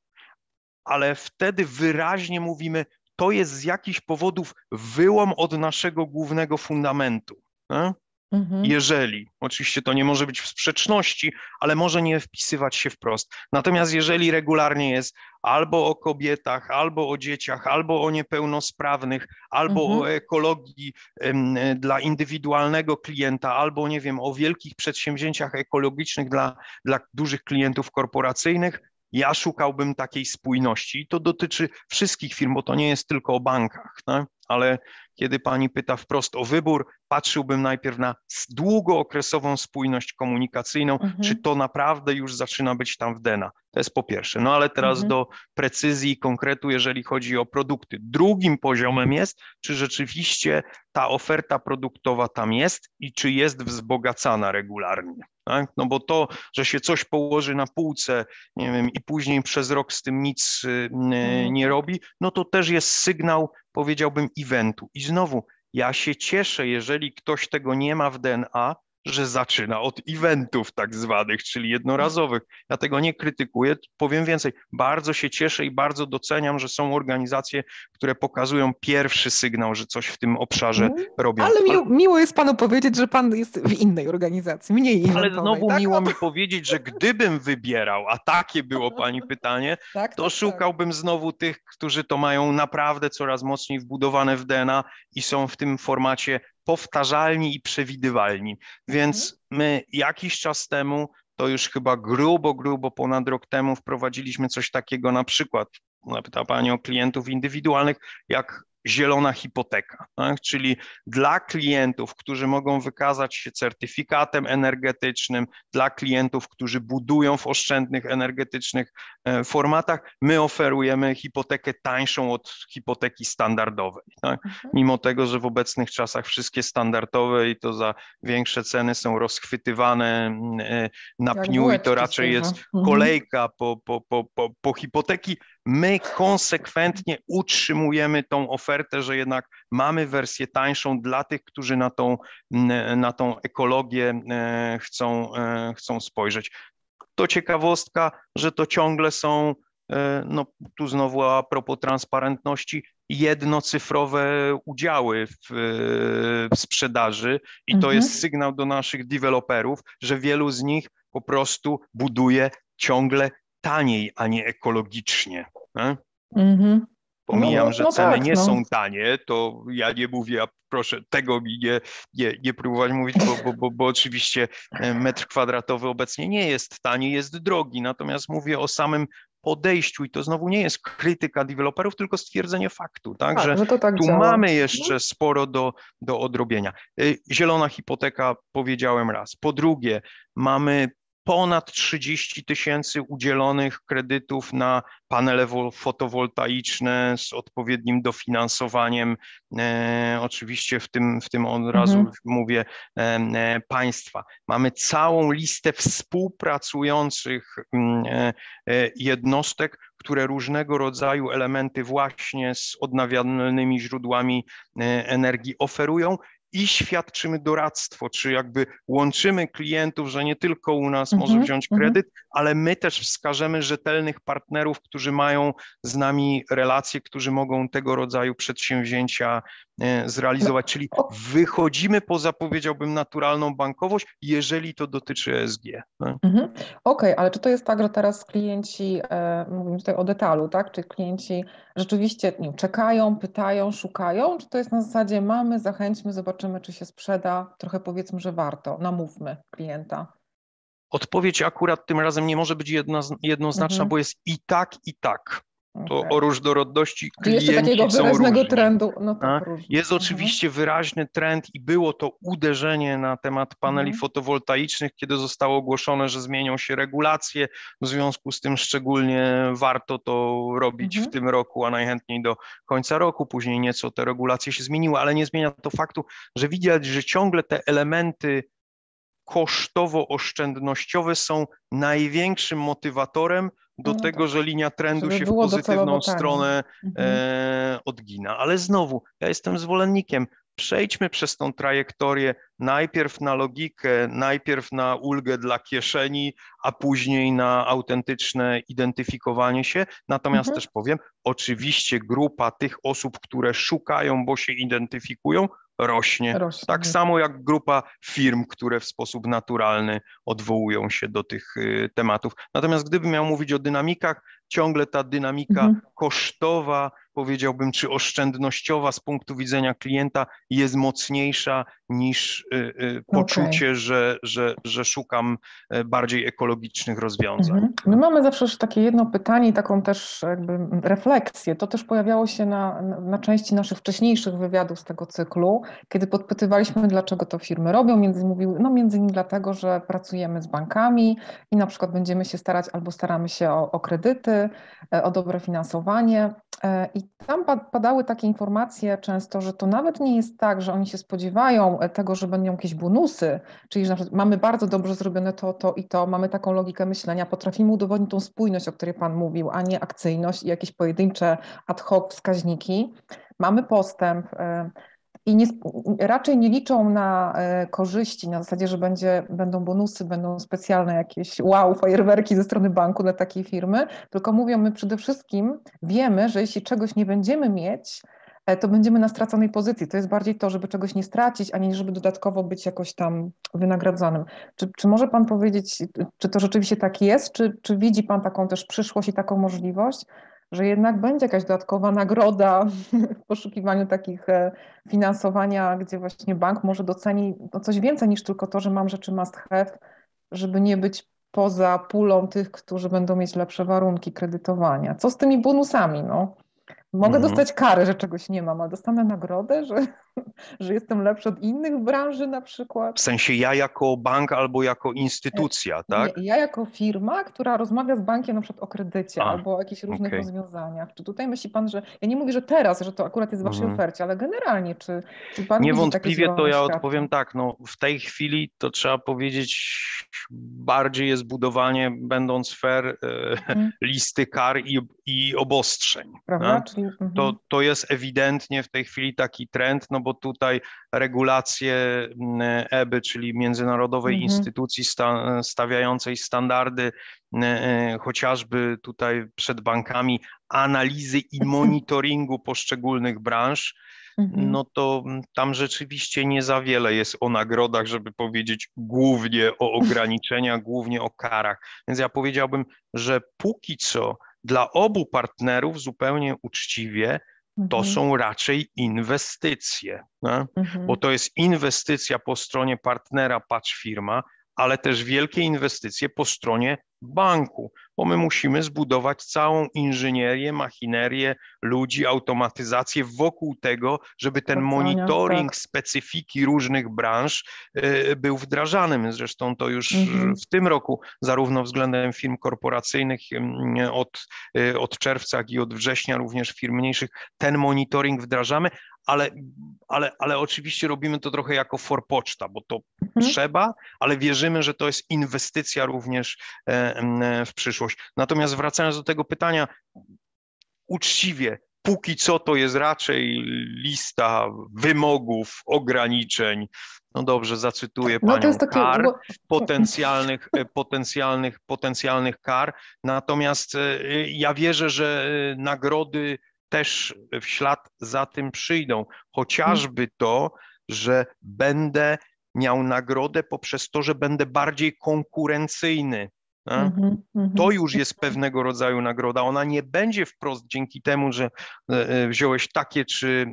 ale wtedy wyraźnie mówimy, to jest z jakichś powodów wyłom od naszego głównego fundamentu. Tak? Mhm. Jeżeli, oczywiście to nie może być w sprzeczności, ale może nie wpisywać się wprost. Natomiast jeżeli regularnie jest albo o kobietach, albo o dzieciach, albo o niepełnosprawnych, albo Mhm. o ekologii em, dla indywidualnego klienta, albo nie wiem, o wielkich przedsięwzięciach ekologicznych dla, dla dużych klientów korporacyjnych, ja szukałbym takiej spójności. I to dotyczy wszystkich firm, bo to nie jest tylko o bankach, tak? Ale kiedy pani pyta wprost o wybór, patrzyłbym najpierw na długookresową spójność komunikacyjną, czy Mhm. to naprawdę już zaczyna być tam w D N A. To jest po pierwsze. No ale teraz Mhm. do precyzji i konkretu, jeżeli chodzi o produkty. Drugim poziomem jest, czy rzeczywiście ta oferta produktowa tam jest i czy jest wzbogacana regularnie. Tak? No bo to, że się coś położy na półce, nie wiem, i później przez rok z tym nic No nie tak. robi, no to też jest sygnał, powiedziałbym, eventu. I znowu, ja się cieszę, jeżeli ktoś tego nie ma w D N A, że zaczyna od eventów tak zwanych, czyli jednorazowych. Ja tego nie krytykuję, powiem więcej, bardzo się cieszę i bardzo doceniam, że są organizacje, które pokazują pierwszy sygnał, że coś w tym obszarze Mm, robią. Ale Ale miło, miło jest panu powiedzieć, że pan jest w innej organizacji, mniej Ale eventowej, znowu tak? miło No to, mi powiedzieć, że gdybym wybierał, a takie było pani pytanie, tak, to tak, tak. szukałbym znowu tych, którzy to mają naprawdę coraz mocniej wbudowane w D N A i są w tym formacie powtarzalni i przewidywalni. Mhm. Więc my jakiś czas temu, to już chyba grubo, grubo ponad rok temu wprowadziliśmy coś takiego, na przykład, pyta pani o klientów indywidualnych, jak zielona hipoteka, tak? Czyli dla klientów, którzy mogą wykazać się certyfikatem energetycznym, dla klientów, którzy budują w oszczędnych energetycznych formatach, my oferujemy hipotekę tańszą od hipoteki standardowej. Tak? Mhm. Mimo tego, że w obecnych czasach wszystkie standardowe i to za większe ceny są rozchwytywane na Jak pniu i to bułeczki raczej suche. jest Mhm. kolejka po, po, po, po, po hipoteki, my konsekwentnie utrzymujemy tą ofertę, że jednak mamy wersję tańszą dla tych, którzy na tą, na tą ekologię chcą, chcą spojrzeć. To ciekawostka, że to ciągle są, no tu znowu a propos transparentności, jednocyfrowe udziały w, w sprzedaży i to jest Mhm. sygnał do naszych deweloperów, że wielu z nich po prostu buduje ciągle taniej, a nie ekologicznie. Nie? Mhm. No, Pomijam, no, że no ceny tak, nie no. są tanie, to ja nie mówię, a proszę tego mi nie, nie, nie próbować mówić, bo, bo, bo, bo oczywiście metr kwadratowy obecnie nie jest tani, jest drogi, natomiast mówię o samym podejściu i to znowu nie jest krytyka deweloperów, tylko stwierdzenie faktu, tak, Tak, że że to tak tu działa. mamy No. jeszcze sporo do, do odrobienia. Zielona hipoteka powiedziałem raz. Po drugie, mamy ponad trzydzieści tysięcy udzielonych kredytów na panele fotowoltaiczne z odpowiednim dofinansowaniem, e, oczywiście w tym, w tym od razu Mhm. mówię e, państwa. Mamy całą listę współpracujących e, jednostek, które różnego rodzaju elementy właśnie z odnawialnymi źródłami energii oferują i świadczymy doradztwo, czy jakby łączymy klientów, że nie tylko u nas może Mhm. wziąć Mhm. kredyt, ale my też wskażemy rzetelnych partnerów, którzy mają z nami relacje, którzy mogą tego rodzaju przedsięwzięcia zrealizować, czyli wychodzimy poza, powiedziałbym, naturalną bankowość, jeżeli to dotyczy E S G. Mhm. Okej, okay, ale czy to jest tak, że teraz klienci, e, mówimy tutaj o detalu, tak? Czy klienci rzeczywiście nie, czekają, pytają, szukają, czy to jest na zasadzie mamy, zachęćmy, zobaczymy, czy się sprzeda, trochę powiedzmy, że warto, namówmy klienta? Odpowiedź akurat tym razem nie może być jedna, jednoznaczna, Mhm. bo jest i tak, i tak. To Okay. o różnorodności Czy jeszcze klienci takiego są wyraźnego różni. trendu? No tak, różni. Jest oczywiście wyraźny trend i było to uderzenie na temat paneli Mhm. fotowoltaicznych, kiedy zostało ogłoszone, że zmienią się regulacje. W związku z tym szczególnie warto to robić Mhm. w tym roku, a najchętniej do końca roku. Później nieco te regulacje się zmieniły, ale nie zmienia to faktu, że widać, że ciągle te elementy kosztowo-oszczędnościowe są największym motywatorem do No tego, tak. że linia trendu Żeby się w było docelowo pozytywną taniej. stronę Mhm. e, odgina. Ale znowu, ja jestem zwolennikiem, przejdźmy przez tą trajektorię najpierw na logikę, najpierw na ulgę dla kieszeni, a później na autentyczne identyfikowanie się. Natomiast Mhm. też powiem, oczywiście grupa tych osób, które szukają, bo się identyfikują, rośnie. Rośnie. Tak samo jak grupa firm, które w sposób naturalny odwołują się do tych y, tematów. Natomiast gdybym miał mówić o dynamikach, ciągle ta dynamika Mhm. kosztowa, powiedziałbym, czy oszczędnościowa z punktu widzenia klienta jest mocniejsza niż y, y, poczucie, Okay. że, że, że szukam bardziej ekologicznych rozwiązań. Mhm. My mamy zawsze już takie jedno pytanie i taką też jakby refleksję. To też pojawiało się na, na, na części naszych wcześniejszych wywiadów z tego cyklu, kiedy podpytywaliśmy, dlaczego to firmy robią. Między, mówiły, no między innymi dlatego, że pracujemy z bankami i na przykład będziemy się starać albo staramy się o, o kredyty, o dobre finansowanie. I tam padały takie informacje często, że to nawet nie jest tak, że oni się spodziewają tego, że będą jakieś bonusy, czyli że na przykład mamy bardzo dobrze zrobione to, to i to, mamy taką logikę myślenia, potrafimy udowodnić tą spójność, o której Pan mówił, a nie akcyjność i jakieś pojedyncze ad hoc wskaźniki. Mamy postęp i nie, raczej nie liczą na korzyści, na zasadzie, że będzie, będą bonusy, będą specjalne jakieś wow, fajerwerki ze strony banku dla takiej firmy, tylko mówią, my przede wszystkim wiemy, że jeśli czegoś nie będziemy mieć, to będziemy na straconej pozycji. To jest bardziej to, żeby czegoś nie stracić, a nie żeby dodatkowo być jakoś tam wynagradzanym. Czy, czy może Pan powiedzieć, czy to rzeczywiście tak jest, czy, czy widzi Pan taką też przyszłość i taką możliwość, że jednak będzie jakaś dodatkowa nagroda w poszukiwaniu takich finansowania, gdzie właśnie bank może doceni no coś więcej niż tylko to, że mam rzeczy must have, żeby nie być poza pulą tych, którzy będą mieć lepsze warunki kredytowania. Co z tymi bonusami? No? Mogę Mhm. dostać karę, że czegoś nie mam, ale dostanę nagrodę, że, że jestem lepszy od innych w branży na przykład. W sensie ja jako bank albo jako instytucja, tak? Nie, ja jako firma, która rozmawia z bankiem na przykład o kredycie A, albo o jakichś różnych okej. rozwiązaniach. Czy tutaj myśli Pan, że, ja nie mówię, że teraz, że to akurat jest w Waszej Mhm. ofercie, ale generalnie, czy, czy Pan widzi takie Niewątpliwie to zielone ja światło? odpowiem tak, no w tej chwili to trzeba powiedzieć, bardziej jest budowanie, będąc fair, Mhm. listy kar i, i obostrzeń. Prawda? No? Czyli, mhm. To, to jest ewidentnie w tej chwili taki trend, no bo tutaj regulacje E B Y, czyli Międzynarodowej Mhm. Instytucji sta, stawiającej standardy, chociażby tutaj przed bankami, analizy i monitoringu poszczególnych branż, Mhm. no to tam rzeczywiście nie za wiele jest o nagrodach, żeby powiedzieć głównie o ograniczeniach, głównie o karach. Więc ja powiedziałbym, że póki co dla obu partnerów zupełnie uczciwie to Mhm. są raczej inwestycje, no? Mhm. Bo to jest inwestycja po stronie partnera, patrz firma, ale też wielkie inwestycje po stronie banku, bo my musimy zbudować całą inżynierię, machinerię, ludzi, automatyzację wokół tego, żeby ten Sprawdzania, monitoring tak. specyfiki różnych branż y, był wdrażany. Zresztą to już Mhm. w tym roku, zarówno względem firm korporacyjnych y, od, y, od czerwca, jak i od września, również firm mniejszych, ten monitoring wdrażamy, ale, ale, ale oczywiście robimy to trochę jako forpoczta, bo to Mhm. trzeba, ale wierzymy, że to jest inwestycja również w przyszłość. Natomiast wracając do tego pytania, uczciwie, póki co to jest raczej lista wymogów, ograniczeń. No dobrze, zacytuję No to panią, jest takie... kar, potencjalnych, potencjalnych, potencjalnych kar. Natomiast ja wierzę, że nagrody też w ślad za tym przyjdą. Chociażby to, że będę miał nagrodę poprzez to, że będę bardziej konkurencyjny. Mhm, To mhm. już jest pewnego rodzaju nagroda. Ona nie będzie wprost dzięki temu, że wziąłeś takie czy,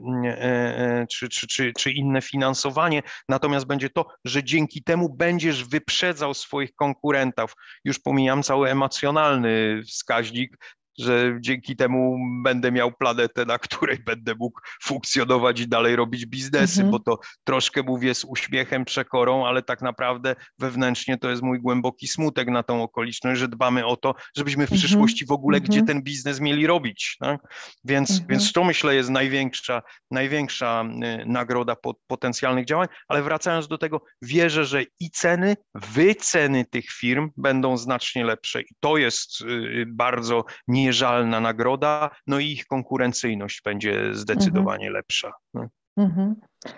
czy, czy, czy, czy inne finansowanie, natomiast będzie to, że dzięki temu będziesz wyprzedzał swoich konkurentów. Już pomijam cały emocjonalny wskaźnik, że dzięki temu będę miał planetę, na której będę mógł funkcjonować i dalej robić biznesy, Mhm. bo to troszkę mówię z uśmiechem, przekorą, ale tak naprawdę wewnętrznie to jest mój głęboki smutek na tą okoliczność, że dbamy o to, żebyśmy w Mhm. przyszłości w ogóle gdzie Mhm. ten biznes mieli robić. Tak? Więc, Mhm. więc to myślę jest największa, największa nagroda potencjalnych działań, ale wracając do tego, wierzę, że i ceny, wyceny tych firm będą znacznie lepsze i to jest bardzo nie mierzalna nagroda, no i ich konkurencyjność będzie zdecydowanie lepsza. Mhm.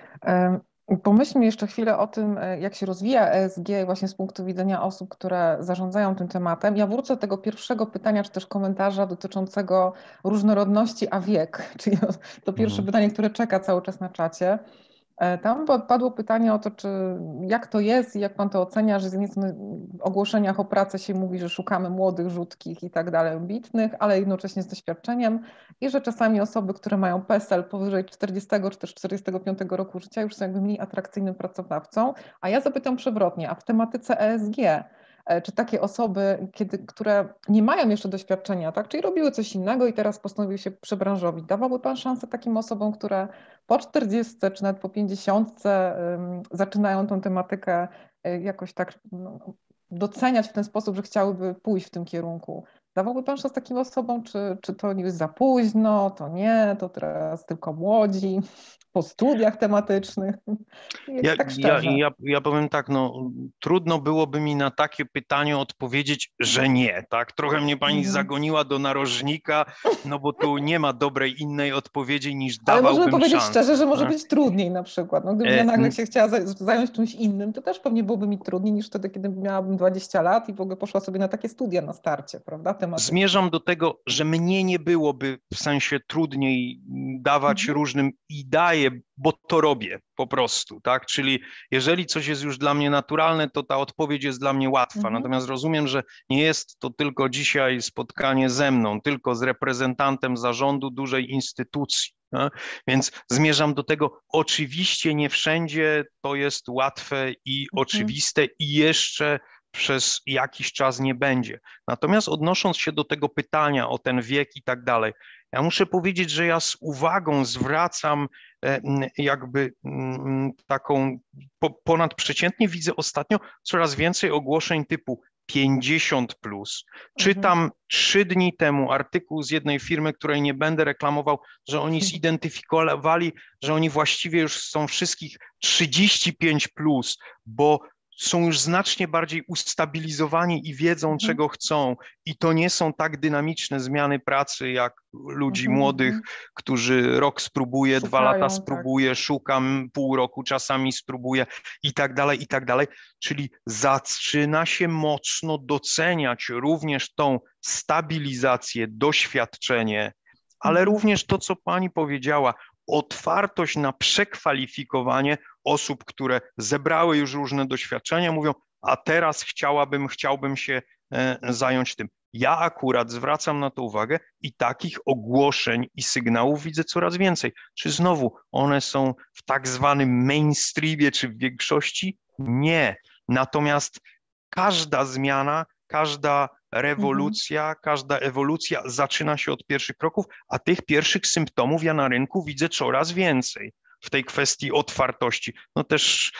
Em, Pomyślmy jeszcze chwilę o tym, jak się rozwija E S G właśnie z punktu widzenia osób, które zarządzają tym tematem. Ja wrócę do tego pierwszego pytania, czy też komentarza dotyczącego różnorodności a wiek, czyli to pierwsze Mhm. pytanie, które czeka cały czas na czacie. Tam padło pytanie o to, czy jak to jest i jak pan to ocenia, że z jednej strony w ogłoszeniach o pracę się mówi, że szukamy młodych, rzutkich i tak dalej, ambitnych, ale jednocześnie z doświadczeniem i że czasami osoby, które mają PESEL powyżej czterdziestego czy też czterdziestego piątego roku życia już są jakby mniej atrakcyjnym pracodawcą. A ja zapytam przewrotnie, a w tematyce E S G, czy takie osoby, kiedy, które nie mają jeszcze doświadczenia, tak, czyli robiły coś innego i teraz postanowiły się przebranżowić, dawałby pan szansę takim osobom, które po czterdziestce czy nawet po pięćdziesiątce um, zaczynają tą tematykę jakoś tak no, doceniać w ten sposób, że chciałyby pójść w tym kierunku. Dawałby pan szansę takim osobom, czy, czy to nie jest za późno, to nie, to teraz tylko młodzi, po studiach tematycznych? Ja, Tak ja, szczerze. ja, ja powiem tak, no trudno byłoby mi na takie pytanie odpowiedzieć, że nie, tak? Trochę mnie pani Mhm. zagoniła do narożnika, no bo tu nie ma dobrej innej odpowiedzi niż Ale możemy dawałbym powiedzieć szansę. szczerze, że może Tak? być trudniej na przykład. No, gdybym ja E, nagle się chciała zająć czymś innym, to też pewnie byłoby mi trudniej niż wtedy, kiedy miałabym dwadzieścia lat i w ogóle poszła sobie na takie studia na starcie, prawda, tematyczne. Zmierzam do tego, że mnie nie byłoby w sensie trudniej dawać Mhm. różnym i daję, bo to robię po prostu, tak? Czyli jeżeli coś jest już dla mnie naturalne, to ta odpowiedź jest dla mnie łatwa. Mhm. Natomiast rozumiem, że nie jest to tylko dzisiaj spotkanie ze mną, tylko z reprezentantem zarządu dużej instytucji. No? Więc zmierzam do tego, oczywiście nie wszędzie to jest łatwe i Mhm. oczywiste i jeszcze przez jakiś czas nie będzie. Natomiast odnosząc się do tego pytania o ten wiek i tak dalej, ja muszę powiedzieć, że ja z uwagą zwracam e, jakby mm, taką po, ponadprzeciętnie widzę ostatnio coraz więcej ogłoszeń typu pięćdziesiąt plus. Mhm. Czytam trzy dni temu artykuł z jednej firmy, której nie będę reklamował, że oni zidentyfikowali, że oni właściwie już są wszystkich trzydzieści pięć plus, bo są już znacznie bardziej ustabilizowani i wiedzą, Mhm. czego chcą. I to nie są tak dynamiczne zmiany pracy, jak ludzi Mhm. młodych, Mhm. którzy rok spróbuje, dwa lata Szukają, tak. spróbuje, szukam, pół roku czasami spróbuję i tak dalej, i tak dalej. Czyli zaczyna się mocno doceniać również tą stabilizację, doświadczenie, ale Mhm. również to, co pani powiedziała, otwartość na przekwalifikowanie osób, które zebrały już różne doświadczenia, mówią, a teraz chciałabym, chciałbym się e, zająć tym. Ja akurat zwracam na to uwagę i takich ogłoszeń i sygnałów widzę coraz więcej. Czy znowu one są w tak zwanym mainstreamie, czy w większości? Nie. Natomiast każda zmiana, każda Mhm. rewolucja, każda ewolucja zaczyna się od pierwszych kroków, a tych pierwszych symptomów ja na rynku widzę coraz więcej w tej kwestii otwartości. No też,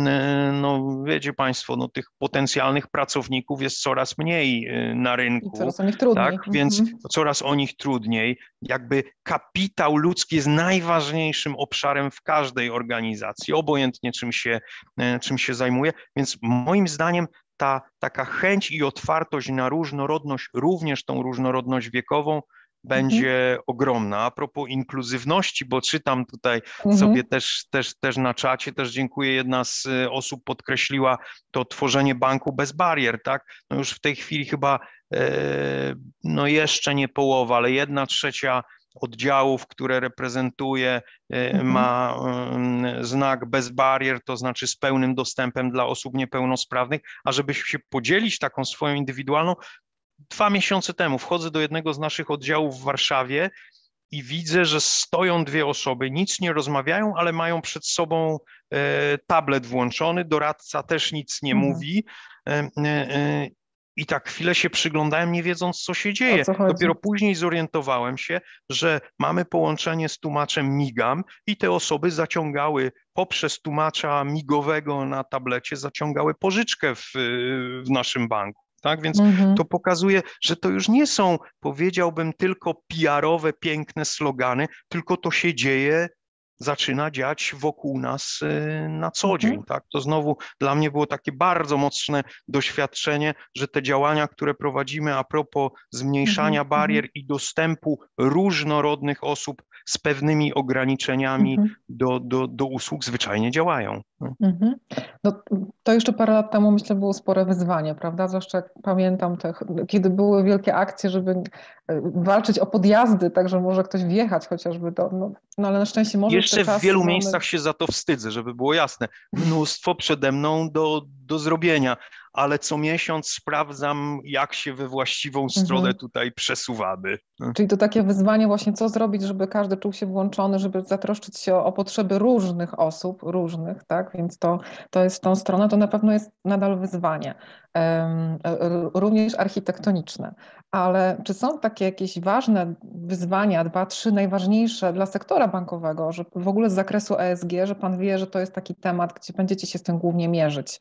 no wiecie Państwo, no tych potencjalnych pracowników jest coraz mniej na I rynku, coraz o nich tak, trudniej. więc Mhm. coraz o nich trudniej. Jakby kapitał ludzki jest najważniejszym obszarem w każdej organizacji, obojętnie czym się, czym się zajmuje, więc moim zdaniem ta taka chęć i otwartość na różnorodność, również tą różnorodność wiekową, Mhm. będzie ogromna. A propos inkluzywności, bo czytam tutaj sobie Mhm. też, też, też na czacie, też dziękuję, jedna z osób podkreśliła to tworzenie banku bez barier, tak? No już w tej chwili chyba e, no jeszcze nie połowa, ale jedna trzecia oddziałów, które reprezentuje, Mhm. ma znak bez barier, to znaczy z pełnym dostępem dla osób niepełnosprawnych, a żeby się podzielić taką swoją indywidualną, dwa miesiące temu wchodzę do jednego z naszych oddziałów w Warszawie i widzę, że stoją dwie osoby, nic nie rozmawiają, ale mają przed sobą tablet włączony, doradca też nic nie Mhm. mówi. I tak chwilę się przyglądałem, nie wiedząc, co się O dzieje. co chodzi? Dopiero później zorientowałem się, że mamy połączenie z tłumaczem migam i te osoby zaciągały poprzez tłumacza migowego na tablecie, zaciągały pożyczkę w, w naszym banku. Tak, więc Mhm. to pokazuje, że to już nie są, powiedziałbym, tylko P R-owe, piękne slogany, tylko to się dzieje, zaczyna dziać wokół nas na co dzień. Mhm. Tak? To znowu dla mnie było takie bardzo mocne doświadczenie, że te działania, które prowadzimy a propos zmniejszania Mhm. barier i dostępu różnorodnych osób z pewnymi ograniczeniami Mhm. do, do, do usług zwyczajnie działają. Mhm. No, to jeszcze parę lat temu, myślę, było spore wyzwanie, prawda? Zwłaszcza jak pamiętam, te, kiedy były wielkie akcje, żeby walczyć o podjazdy, tak że może ktoś wjechać chociażby do... No, no ale na szczęście może Jeszcze te w czasy wielu mamy... miejscach się za to wstydzę, żeby było jasne. Mnóstwo przede mną do, do zrobienia, ale co miesiąc sprawdzam, jak się we właściwą stronę Mhm. tutaj przesuwamy. Czyli to takie wyzwanie właśnie, co zrobić, żeby każdy czuł się włączony, żeby zatroszczyć się o, o potrzeby różnych osób, różnych, tak? Więc to, to jest w tą stronę, to na pewno jest nadal wyzwanie, um, również architektoniczne. Ale czy są takie jakieś ważne wyzwania, dwa, trzy najważniejsze dla sektora bankowego, że w ogóle z zakresu E S G, że pan wie, że to jest taki temat, gdzie będziecie się z tym głównie mierzyć?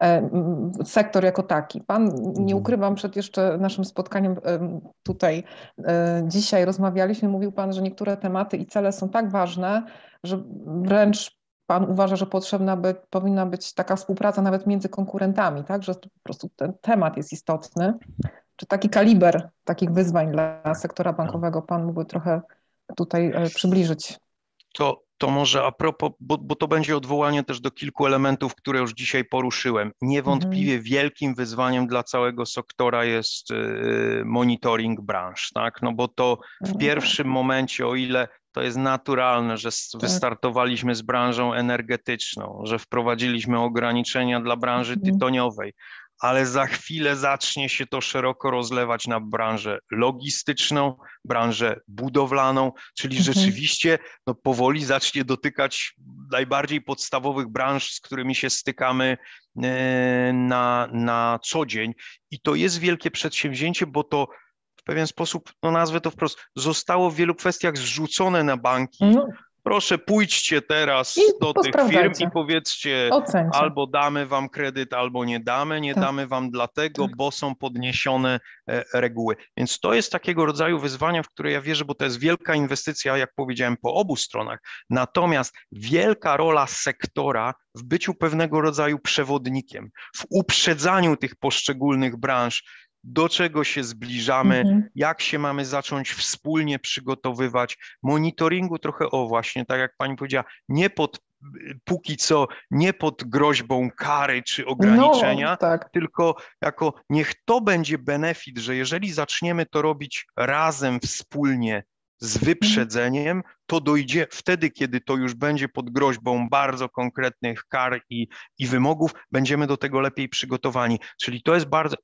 Sektor jako taki. Pan, nie ukrywam, przed jeszcze naszym spotkaniem tutaj dzisiaj rozmawialiśmy, mówił pan, że niektóre tematy i cele są tak ważne, że wręcz pan uważa, że potrzebna by, powinna być taka współpraca nawet między konkurentami, tak? Że po prostu ten temat jest istotny. Czy taki kaliber takich wyzwań dla sektora bankowego pan mógłby trochę tutaj przybliżyć? To, to może a propos, bo, bo to będzie odwołanie też do kilku elementów, które już dzisiaj poruszyłem. Niewątpliwie Mhm. wielkim wyzwaniem dla całego sektora jest y, monitoring branż, tak? No bo to w No tak, pierwszym momencie, o ile to jest naturalne, że tak. wystartowaliśmy z branżą energetyczną, że wprowadziliśmy ograniczenia dla branży Mhm. tytoniowej, ale za chwilę zacznie się to szeroko rozlewać na branżę logistyczną, branżę budowlaną, czyli Mhm. rzeczywiście no, powoli zacznie dotykać najbardziej podstawowych branż, z którymi się stykamy na, na co dzień. I to jest wielkie przedsięwzięcie, bo to w pewien sposób, no nazwę to wprost, zostało w wielu kwestiach zrzucone na banki. No. Proszę, pójdźcie teraz I do tych firm i posprawdzajcie, powiedzcie, ocencie. albo damy wam kredyt, albo nie damy. Nie Tak, damy wam dlatego, tak. bo są podniesione reguły. Więc to jest takiego rodzaju wyzwania, w które ja wierzę, bo to jest wielka inwestycja, jak powiedziałem, po obu stronach. Natomiast wielka rola sektora w byciu pewnego rodzaju przewodnikiem, w uprzedzaniu tych poszczególnych branż, do czego się zbliżamy, Mhm. jak się mamy zacząć wspólnie przygotowywać, monitoringu trochę, o właśnie, tak jak pani powiedziała, nie pod, póki co, nie pod groźbą kary czy ograniczenia, No, tak. tylko jako niech to będzie benefit, że jeżeli zaczniemy to robić razem, wspólnie, z wyprzedzeniem, to dojdzie wtedy, kiedy to już będzie pod groźbą bardzo konkretnych kar i, i wymogów, będziemy do tego lepiej przygotowani. Czyli to jest bardzo,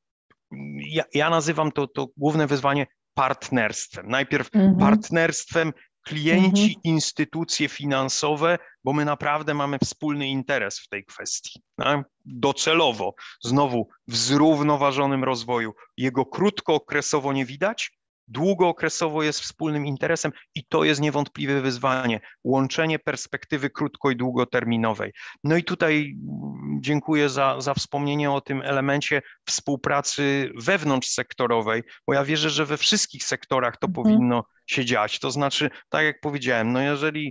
ja, ja nazywam to, to główne wyzwanie partnerstwem. Najpierw Mhm. partnerstwem klienci, Mhm. instytucje finansowe, bo my naprawdę mamy wspólny interes w tej kwestii. No? Docelowo, znowu w zrównoważonym rozwoju. Jego krótkookresowo nie widać, długookresowo jest wspólnym interesem i to jest niewątpliwe wyzwanie. Łączenie perspektywy krótko- i długoterminowej. No i tutaj dziękuję za, za wspomnienie o tym elemencie współpracy wewnątrzsektorowej, bo ja wierzę, że we wszystkich sektorach to Mhm. powinno się dziać. To znaczy, tak jak powiedziałem, no jeżeli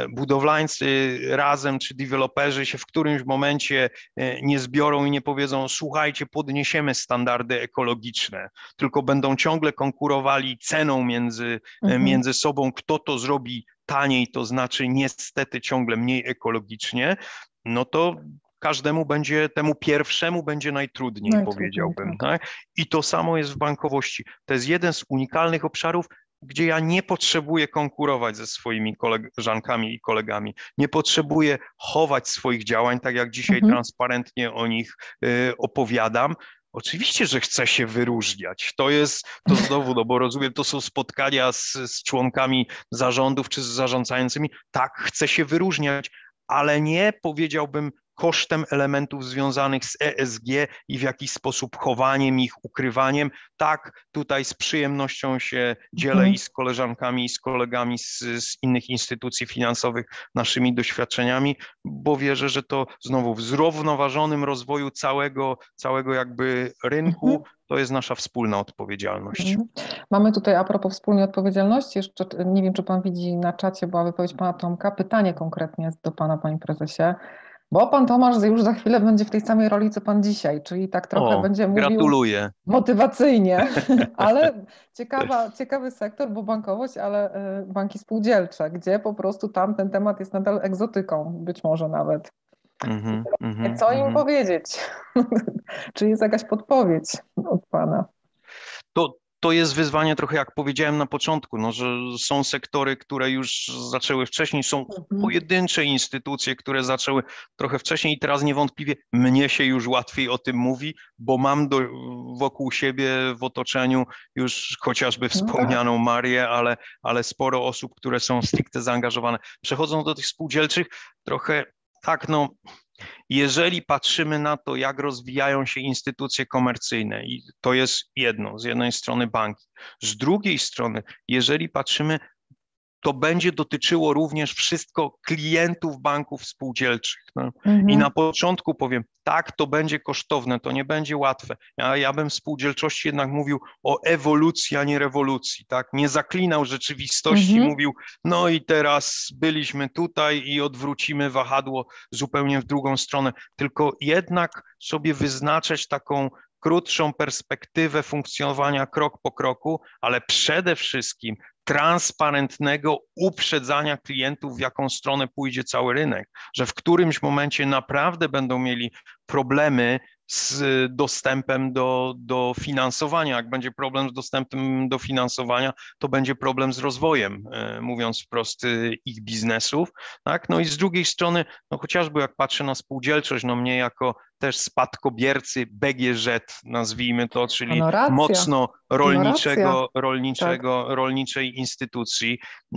budowlańcy razem czy deweloperzy się w którymś momencie nie zbiorą i nie powiedzą, słuchajcie, podniesiemy standardy ekologiczne, tylko będą ciągle konkurowali ceną między, Mhm. między sobą, kto to zrobi taniej, to znaczy niestety ciągle mniej ekologicznie, no to każdemu będzie, temu pierwszemu będzie najtrudniej, Najtrudniej, powiedziałbym. tak. Tak? I to samo jest w bankowości. To jest jeden z unikalnych obszarów, gdzie ja nie potrzebuję konkurować ze swoimi koleżankami i kolegami, nie potrzebuję chować swoich działań, tak jak dzisiaj Mhm. transparentnie o nich y, opowiadam. Oczywiście, że chcę się wyróżniać. To jest, to znowu, no bo rozumiem, to są spotkania z, z członkami zarządów czy z zarządzającymi. Tak, chcę się wyróżniać, ale nie powiedziałbym kosztem elementów związanych z E S G i w jakiś sposób chowaniem ich, ukrywaniem. Tak, tutaj z przyjemnością się dzielę Mhm. i z koleżankami, i z kolegami z, z innych instytucji finansowych naszymi doświadczeniami, bo wierzę, że to znowu w zrównoważonym rozwoju całego, całego jakby rynku Mhm. to jest nasza wspólna odpowiedzialność. Mhm. Mamy tutaj a propos wspólnej odpowiedzialności, jeszcze nie wiem, czy Pan widzi na czacie, była wypowiedź Pana Tomka, pytanie konkretnie jest do Pana, Panie Prezesie, bo Pan Tomasz już za chwilę będzie w tej samej roli, co Pan dzisiaj, czyli tak trochę O, będzie mówił gratuluję. motywacyjnie, ale ciekawa, ciekawy sektor, bo bankowość, ale y, banki spółdzielcze, gdzie po prostu tam ten temat jest nadal egzotyką, być może nawet. Mhm, mhm, Co im mhm. powiedzieć? Czy jest jakaś podpowiedź od Pana? To, to jest wyzwanie trochę jak powiedziałem na początku, no, że są sektory, które już zaczęły wcześniej, są Mhm. pojedyncze instytucje, które zaczęły trochę wcześniej i teraz niewątpliwie mnie się już łatwiej o tym mówi, bo mam do, wokół siebie w otoczeniu już chociażby wspomnianą Marię, ale, ale sporo osób, które są stricte zaangażowane. Przechodząc do tych spółdzielczych, trochę tak, no jeżeli patrzymy na to, jak rozwijają się instytucje komercyjne, i to jest jedno, z jednej strony banki, z drugiej strony, jeżeli patrzymy, to będzie dotyczyło również wszystko klientów banków spółdzielczych. No. Mhm. I na początku powiem, tak, to będzie kosztowne, to nie będzie łatwe. Ja, ja bym w spółdzielczości jednak mówił o ewolucji, a nie rewolucji, tak? Nie zaklinał rzeczywistości, Mhm. mówił, no i teraz byliśmy tutaj i odwrócimy wahadło zupełnie w drugą stronę, tylko jednak sobie wyznaczać taką krótszą perspektywę funkcjonowania krok po kroku, ale przede wszystkim transparentnego uprzedzania klientów, w jaką stronę pójdzie cały rynek, że w którymś momencie naprawdę będą mieli problemy z dostępem do, do finansowania. Jak będzie problem z dostępem do finansowania, to będzie problem z rozwojem, mówiąc wprost, ich biznesów. Tak? No i z drugiej strony, no chociażby jak patrzę na spółdzielczość, no mnie jako też spadkobiercy B G Ż, nazwijmy to, czyli no racja. mocno rolniczego, no rolniczego, tak. rolniczej instytucji,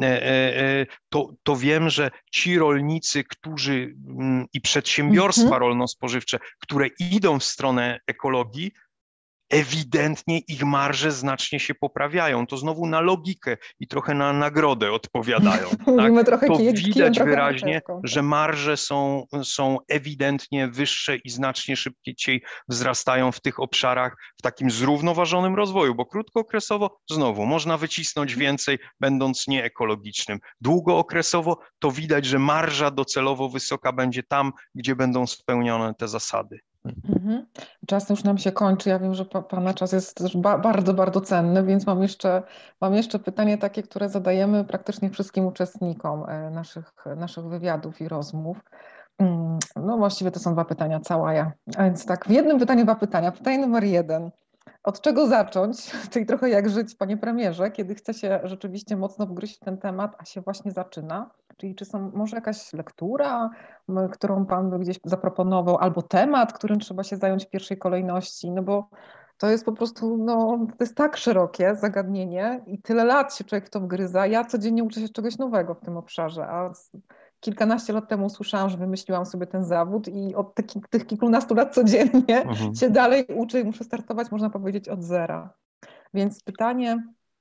to, to wiem, że ci rolnicy, którzy i przedsiębiorstwa mhm. rolno-spożywcze, które idą w stronę ekologii, ewidentnie ich marże znacznie się poprawiają. To znowu na logikę i trochę na nagrodę odpowiadają. Mówimy tak? trochę To kijem, widać trochę wyraźnie, marchewką, tak. że marże są, są ewidentnie wyższe i znacznie szybciej wzrastają w tych obszarach w takim zrównoważonym rozwoju, bo krótkookresowo znowu można wycisnąć więcej, będąc nieekologicznym. Długookresowo to widać, że marża docelowo wysoka będzie tam, gdzie będą spełnione te zasady. Mhm. Czas już nam się kończy. Ja wiem, że pa, Pana czas jest też ba bardzo, bardzo cenny, więc mam jeszcze, mam jeszcze pytanie takie, które zadajemy praktycznie wszystkim uczestnikom naszych, naszych wywiadów i rozmów. No właściwie to są dwa pytania, cała ja. A więc tak, w jednym pytaniu dwa pytania. Pytanie numer jeden. Od czego zacząć, czyli trochę jak żyć, panie premierze, kiedy chce się rzeczywiście mocno wgryźć w ten temat, a się właśnie zaczyna? Czyli czy są może jakaś lektura, którą pan by gdzieś zaproponował, albo temat, którym trzeba się zająć w pierwszej kolejności? No bo to jest po prostu, no, to jest tak szerokie zagadnienie i tyle lat się człowiek w to wgryza. Ja codziennie uczę się czegoś nowego w tym obszarze, a kilkanaście lat temu usłyszałam, że wymyśliłam sobie ten zawód i od tych, tych kilkunastu lat codziennie mhm. się dalej uczę i muszę startować, można powiedzieć, od zera. Więc pytanie,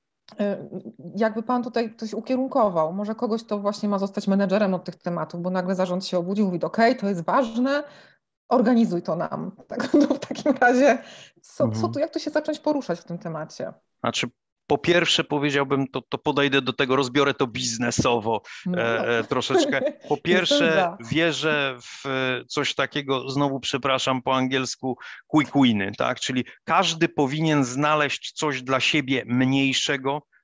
jakby pan tutaj ktoś ukierunkował, może kogoś, kto właśnie ma zostać menedżerem od tych tematów, bo nagle zarząd się obudził i mówi, okej, okay, to jest ważne, organizuj to nam. Tak, no w takim razie, co, mhm. co tu, jak tu się zacząć poruszać w tym temacie? Znaczy, po pierwsze powiedziałbym, to, to podejdę do tego, rozbiorę to biznesowo no. e, troszeczkę. Po pierwsze wierzę w coś takiego, znowu przepraszam po angielsku, quick winy, tak? Czyli każdy powinien znaleźć coś dla siebie mniejszego,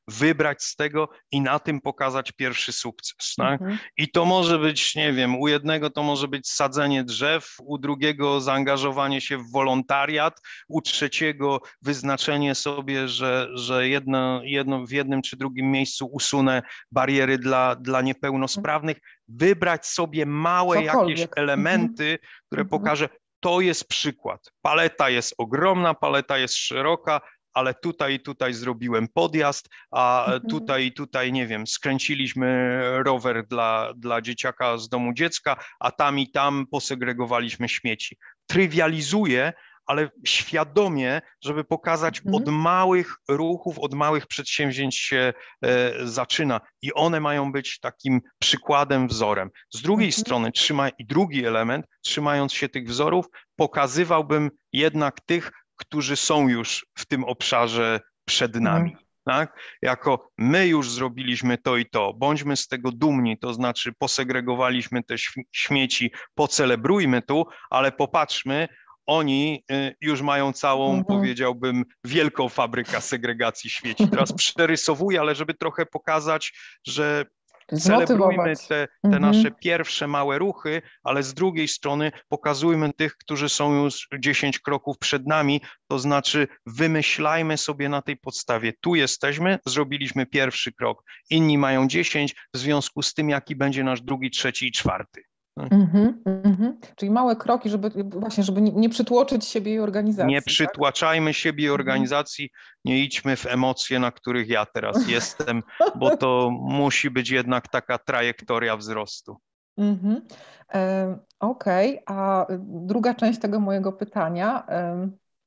wybrać z tego i na tym pokazać pierwszy sukces. Tak? Mhm. I to może być, nie wiem, u jednego to może być sadzenie drzew, u drugiego zaangażowanie się w wolontariat, u trzeciego wyznaczenie sobie, że, że jedno, jedno w jednym czy drugim miejscu usunę bariery dla, dla niepełnosprawnych, wybrać sobie małe jakieś Cokolwiek. elementy, które Mhm. pokaże, to jest przykład. Paleta jest ogromna, paleta jest szeroka, ale tutaj i tutaj zrobiłem podjazd, a Mhm. tutaj i tutaj, nie wiem, skręciliśmy rower dla, dla dzieciaka z domu dziecka, a tam i tam posegregowaliśmy śmieci. Trywializuję, ale świadomie, żeby pokazać, Mhm. od małych ruchów, od małych przedsięwzięć się e, zaczyna i one mają być takim przykładem, wzorem. Z drugiej Mhm. strony trzyma i drugi element, trzymając się tych wzorów, pokazywałbym jednak tych, którzy są już w tym obszarze przed nami. Mhm. Tak? Jako my już zrobiliśmy to i to, bądźmy z tego dumni, to znaczy posegregowaliśmy te śmieci, pocelebrujmy tu, ale popatrzmy, oni już mają całą, Mhm. powiedziałbym, wielką fabrykę segregacji śmieci. Teraz przerysowuję, ale żeby trochę pokazać, że celebrujmy te, te Mhm. nasze pierwsze małe ruchy, ale z drugiej strony pokazujmy tych, którzy są już dziesięć kroków przed nami, to znaczy wymyślajmy sobie na tej podstawie, tu jesteśmy, zrobiliśmy pierwszy krok, inni mają dziesięć, w związku z tym jaki będzie nasz drugi, trzeci i czwarty. Mhm, mhm. Czyli małe kroki, żeby właśnie, żeby nie, nie przytłoczyć siebie i organizacji. Nie przytłaczajmy siebie i organizacji, nie idźmy w emocje, na których ja teraz jestem, bo to musi być jednak taka trajektoria wzrostu. Mhm. E, Okej, okay. A druga część tego mojego pytania, e,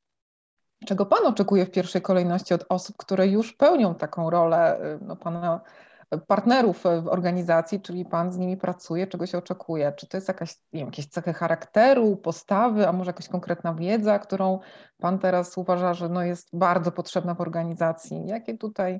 czego Pan oczekuje w pierwszej kolejności od osób, które już pełnią taką rolę, no, Pana partnerów w organizacji, czyli Pan z nimi pracuje, czego się oczekuje? Czy to jest jakaś, nie wiem, jakieś cechy charakteru, postawy, a może jakaś konkretna wiedza, którą Pan teraz uważa, że no jest bardzo potrzebna w organizacji? Jakie tutaj...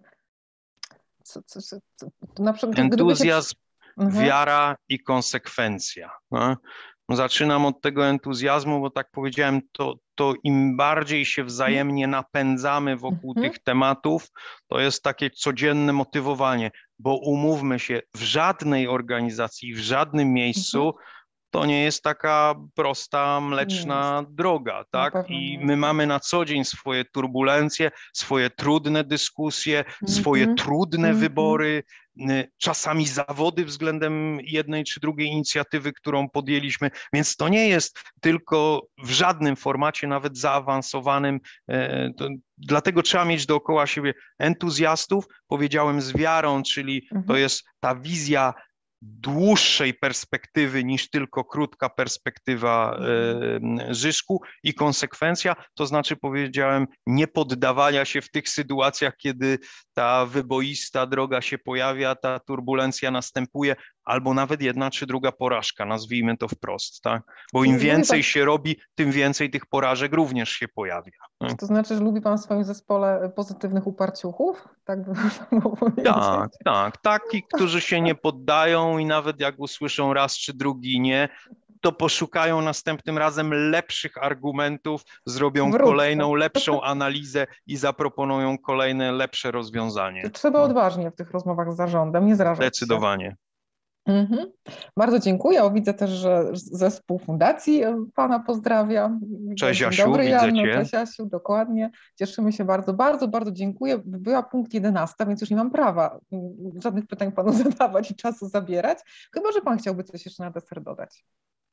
Co, co, co, co, na przykład, gdyby się... Entuzjazm, Mhm. wiara i konsekwencja. No? Zaczynam od tego entuzjazmu, bo tak powiedziałem, to, to im bardziej się wzajemnie napędzamy wokół Mhm. tych tematów, to jest takie codzienne motywowanie, bo umówmy się, w żadnej organizacji, w żadnym miejscu Mhm. to nie jest taka prosta, mleczna Nie droga, Na tak? pewno I nie my jest tak. mamy na co dzień swoje turbulencje, swoje trudne dyskusje, swoje Mhm. trudne Mhm. wybory, czasami zawody względem jednej czy drugiej inicjatywy, którą podjęliśmy, więc to nie jest tylko w żadnym formacie, nawet zaawansowanym. To, dlatego trzeba mieć dookoła siebie entuzjastów, powiedziałem z wiarą, czyli to Mhm. jest ta wizja dłuższej perspektywy niż tylko krótka perspektywa e, zysku i konsekwencja, to znaczy powiedziałem nie poddawania się w tych sytuacjach, kiedy ta wyboista droga się pojawia, ta turbulencja następuje, albo nawet jedna czy druga porażka, nazwijmy to wprost, tak? Bo im więcej się robi, tym więcej tych porażek również się pojawia. Czy to znaczy, że lubi Pan w swoim zespole pozytywnych uparciuchów? Tak by można powiedzieć. Tak, tak. Takich, którzy się nie poddają i nawet jak usłyszą raz czy drugi nie, to poszukają następnym razem lepszych argumentów, zrobią Wrócę. kolejną, lepszą analizę i zaproponują kolejne, lepsze rozwiązanie. Trzeba odważnie w tych rozmowach z zarządem, nie zrażać się. Zdecydowanie. Mhm. Bardzo dziękuję. O, widzę też, że zespół fundacji Pana pozdrawia. Cześć Dzień Asiu, dobry, widzę Janno. Cię. Cześć Asiu, dokładnie. Cieszymy się bardzo, bardzo, bardzo dziękuję. Była punkt jedenasta, więc już nie mam prawa żadnych pytań Panu zadawać i czasu zabierać. Chyba że Pan chciałby coś jeszcze na deser dodać.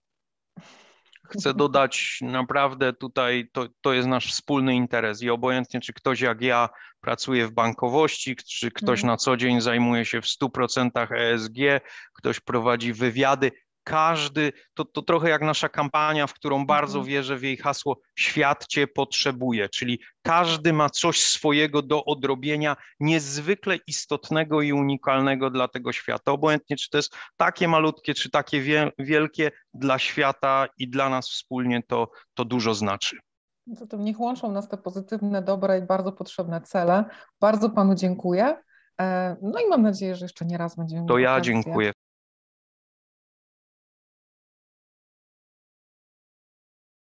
Chcę dodać, naprawdę tutaj to, to jest nasz wspólny interes i obojętnie, czy ktoś jak ja pracuje w bankowości, czy ktoś na co dzień zajmuje się w stu procentach E S G, ktoś prowadzi wywiady, każdy, to, to trochę jak nasza kampania, w którą bardzo wierzę w jej hasło, świat Cię potrzebuje, czyli każdy ma coś swojego do odrobienia, niezwykle istotnego i unikalnego dla tego świata, obojętnie czy to jest takie malutkie, czy takie wie, wielkie, dla świata i dla nas wspólnie to, to dużo znaczy. Zatem niech łączą nas te pozytywne, dobre i bardzo potrzebne cele. Bardzo Panu dziękuję. No i mam nadzieję, że jeszcze nie raz będziemy mieli To ja okazję dziękuję.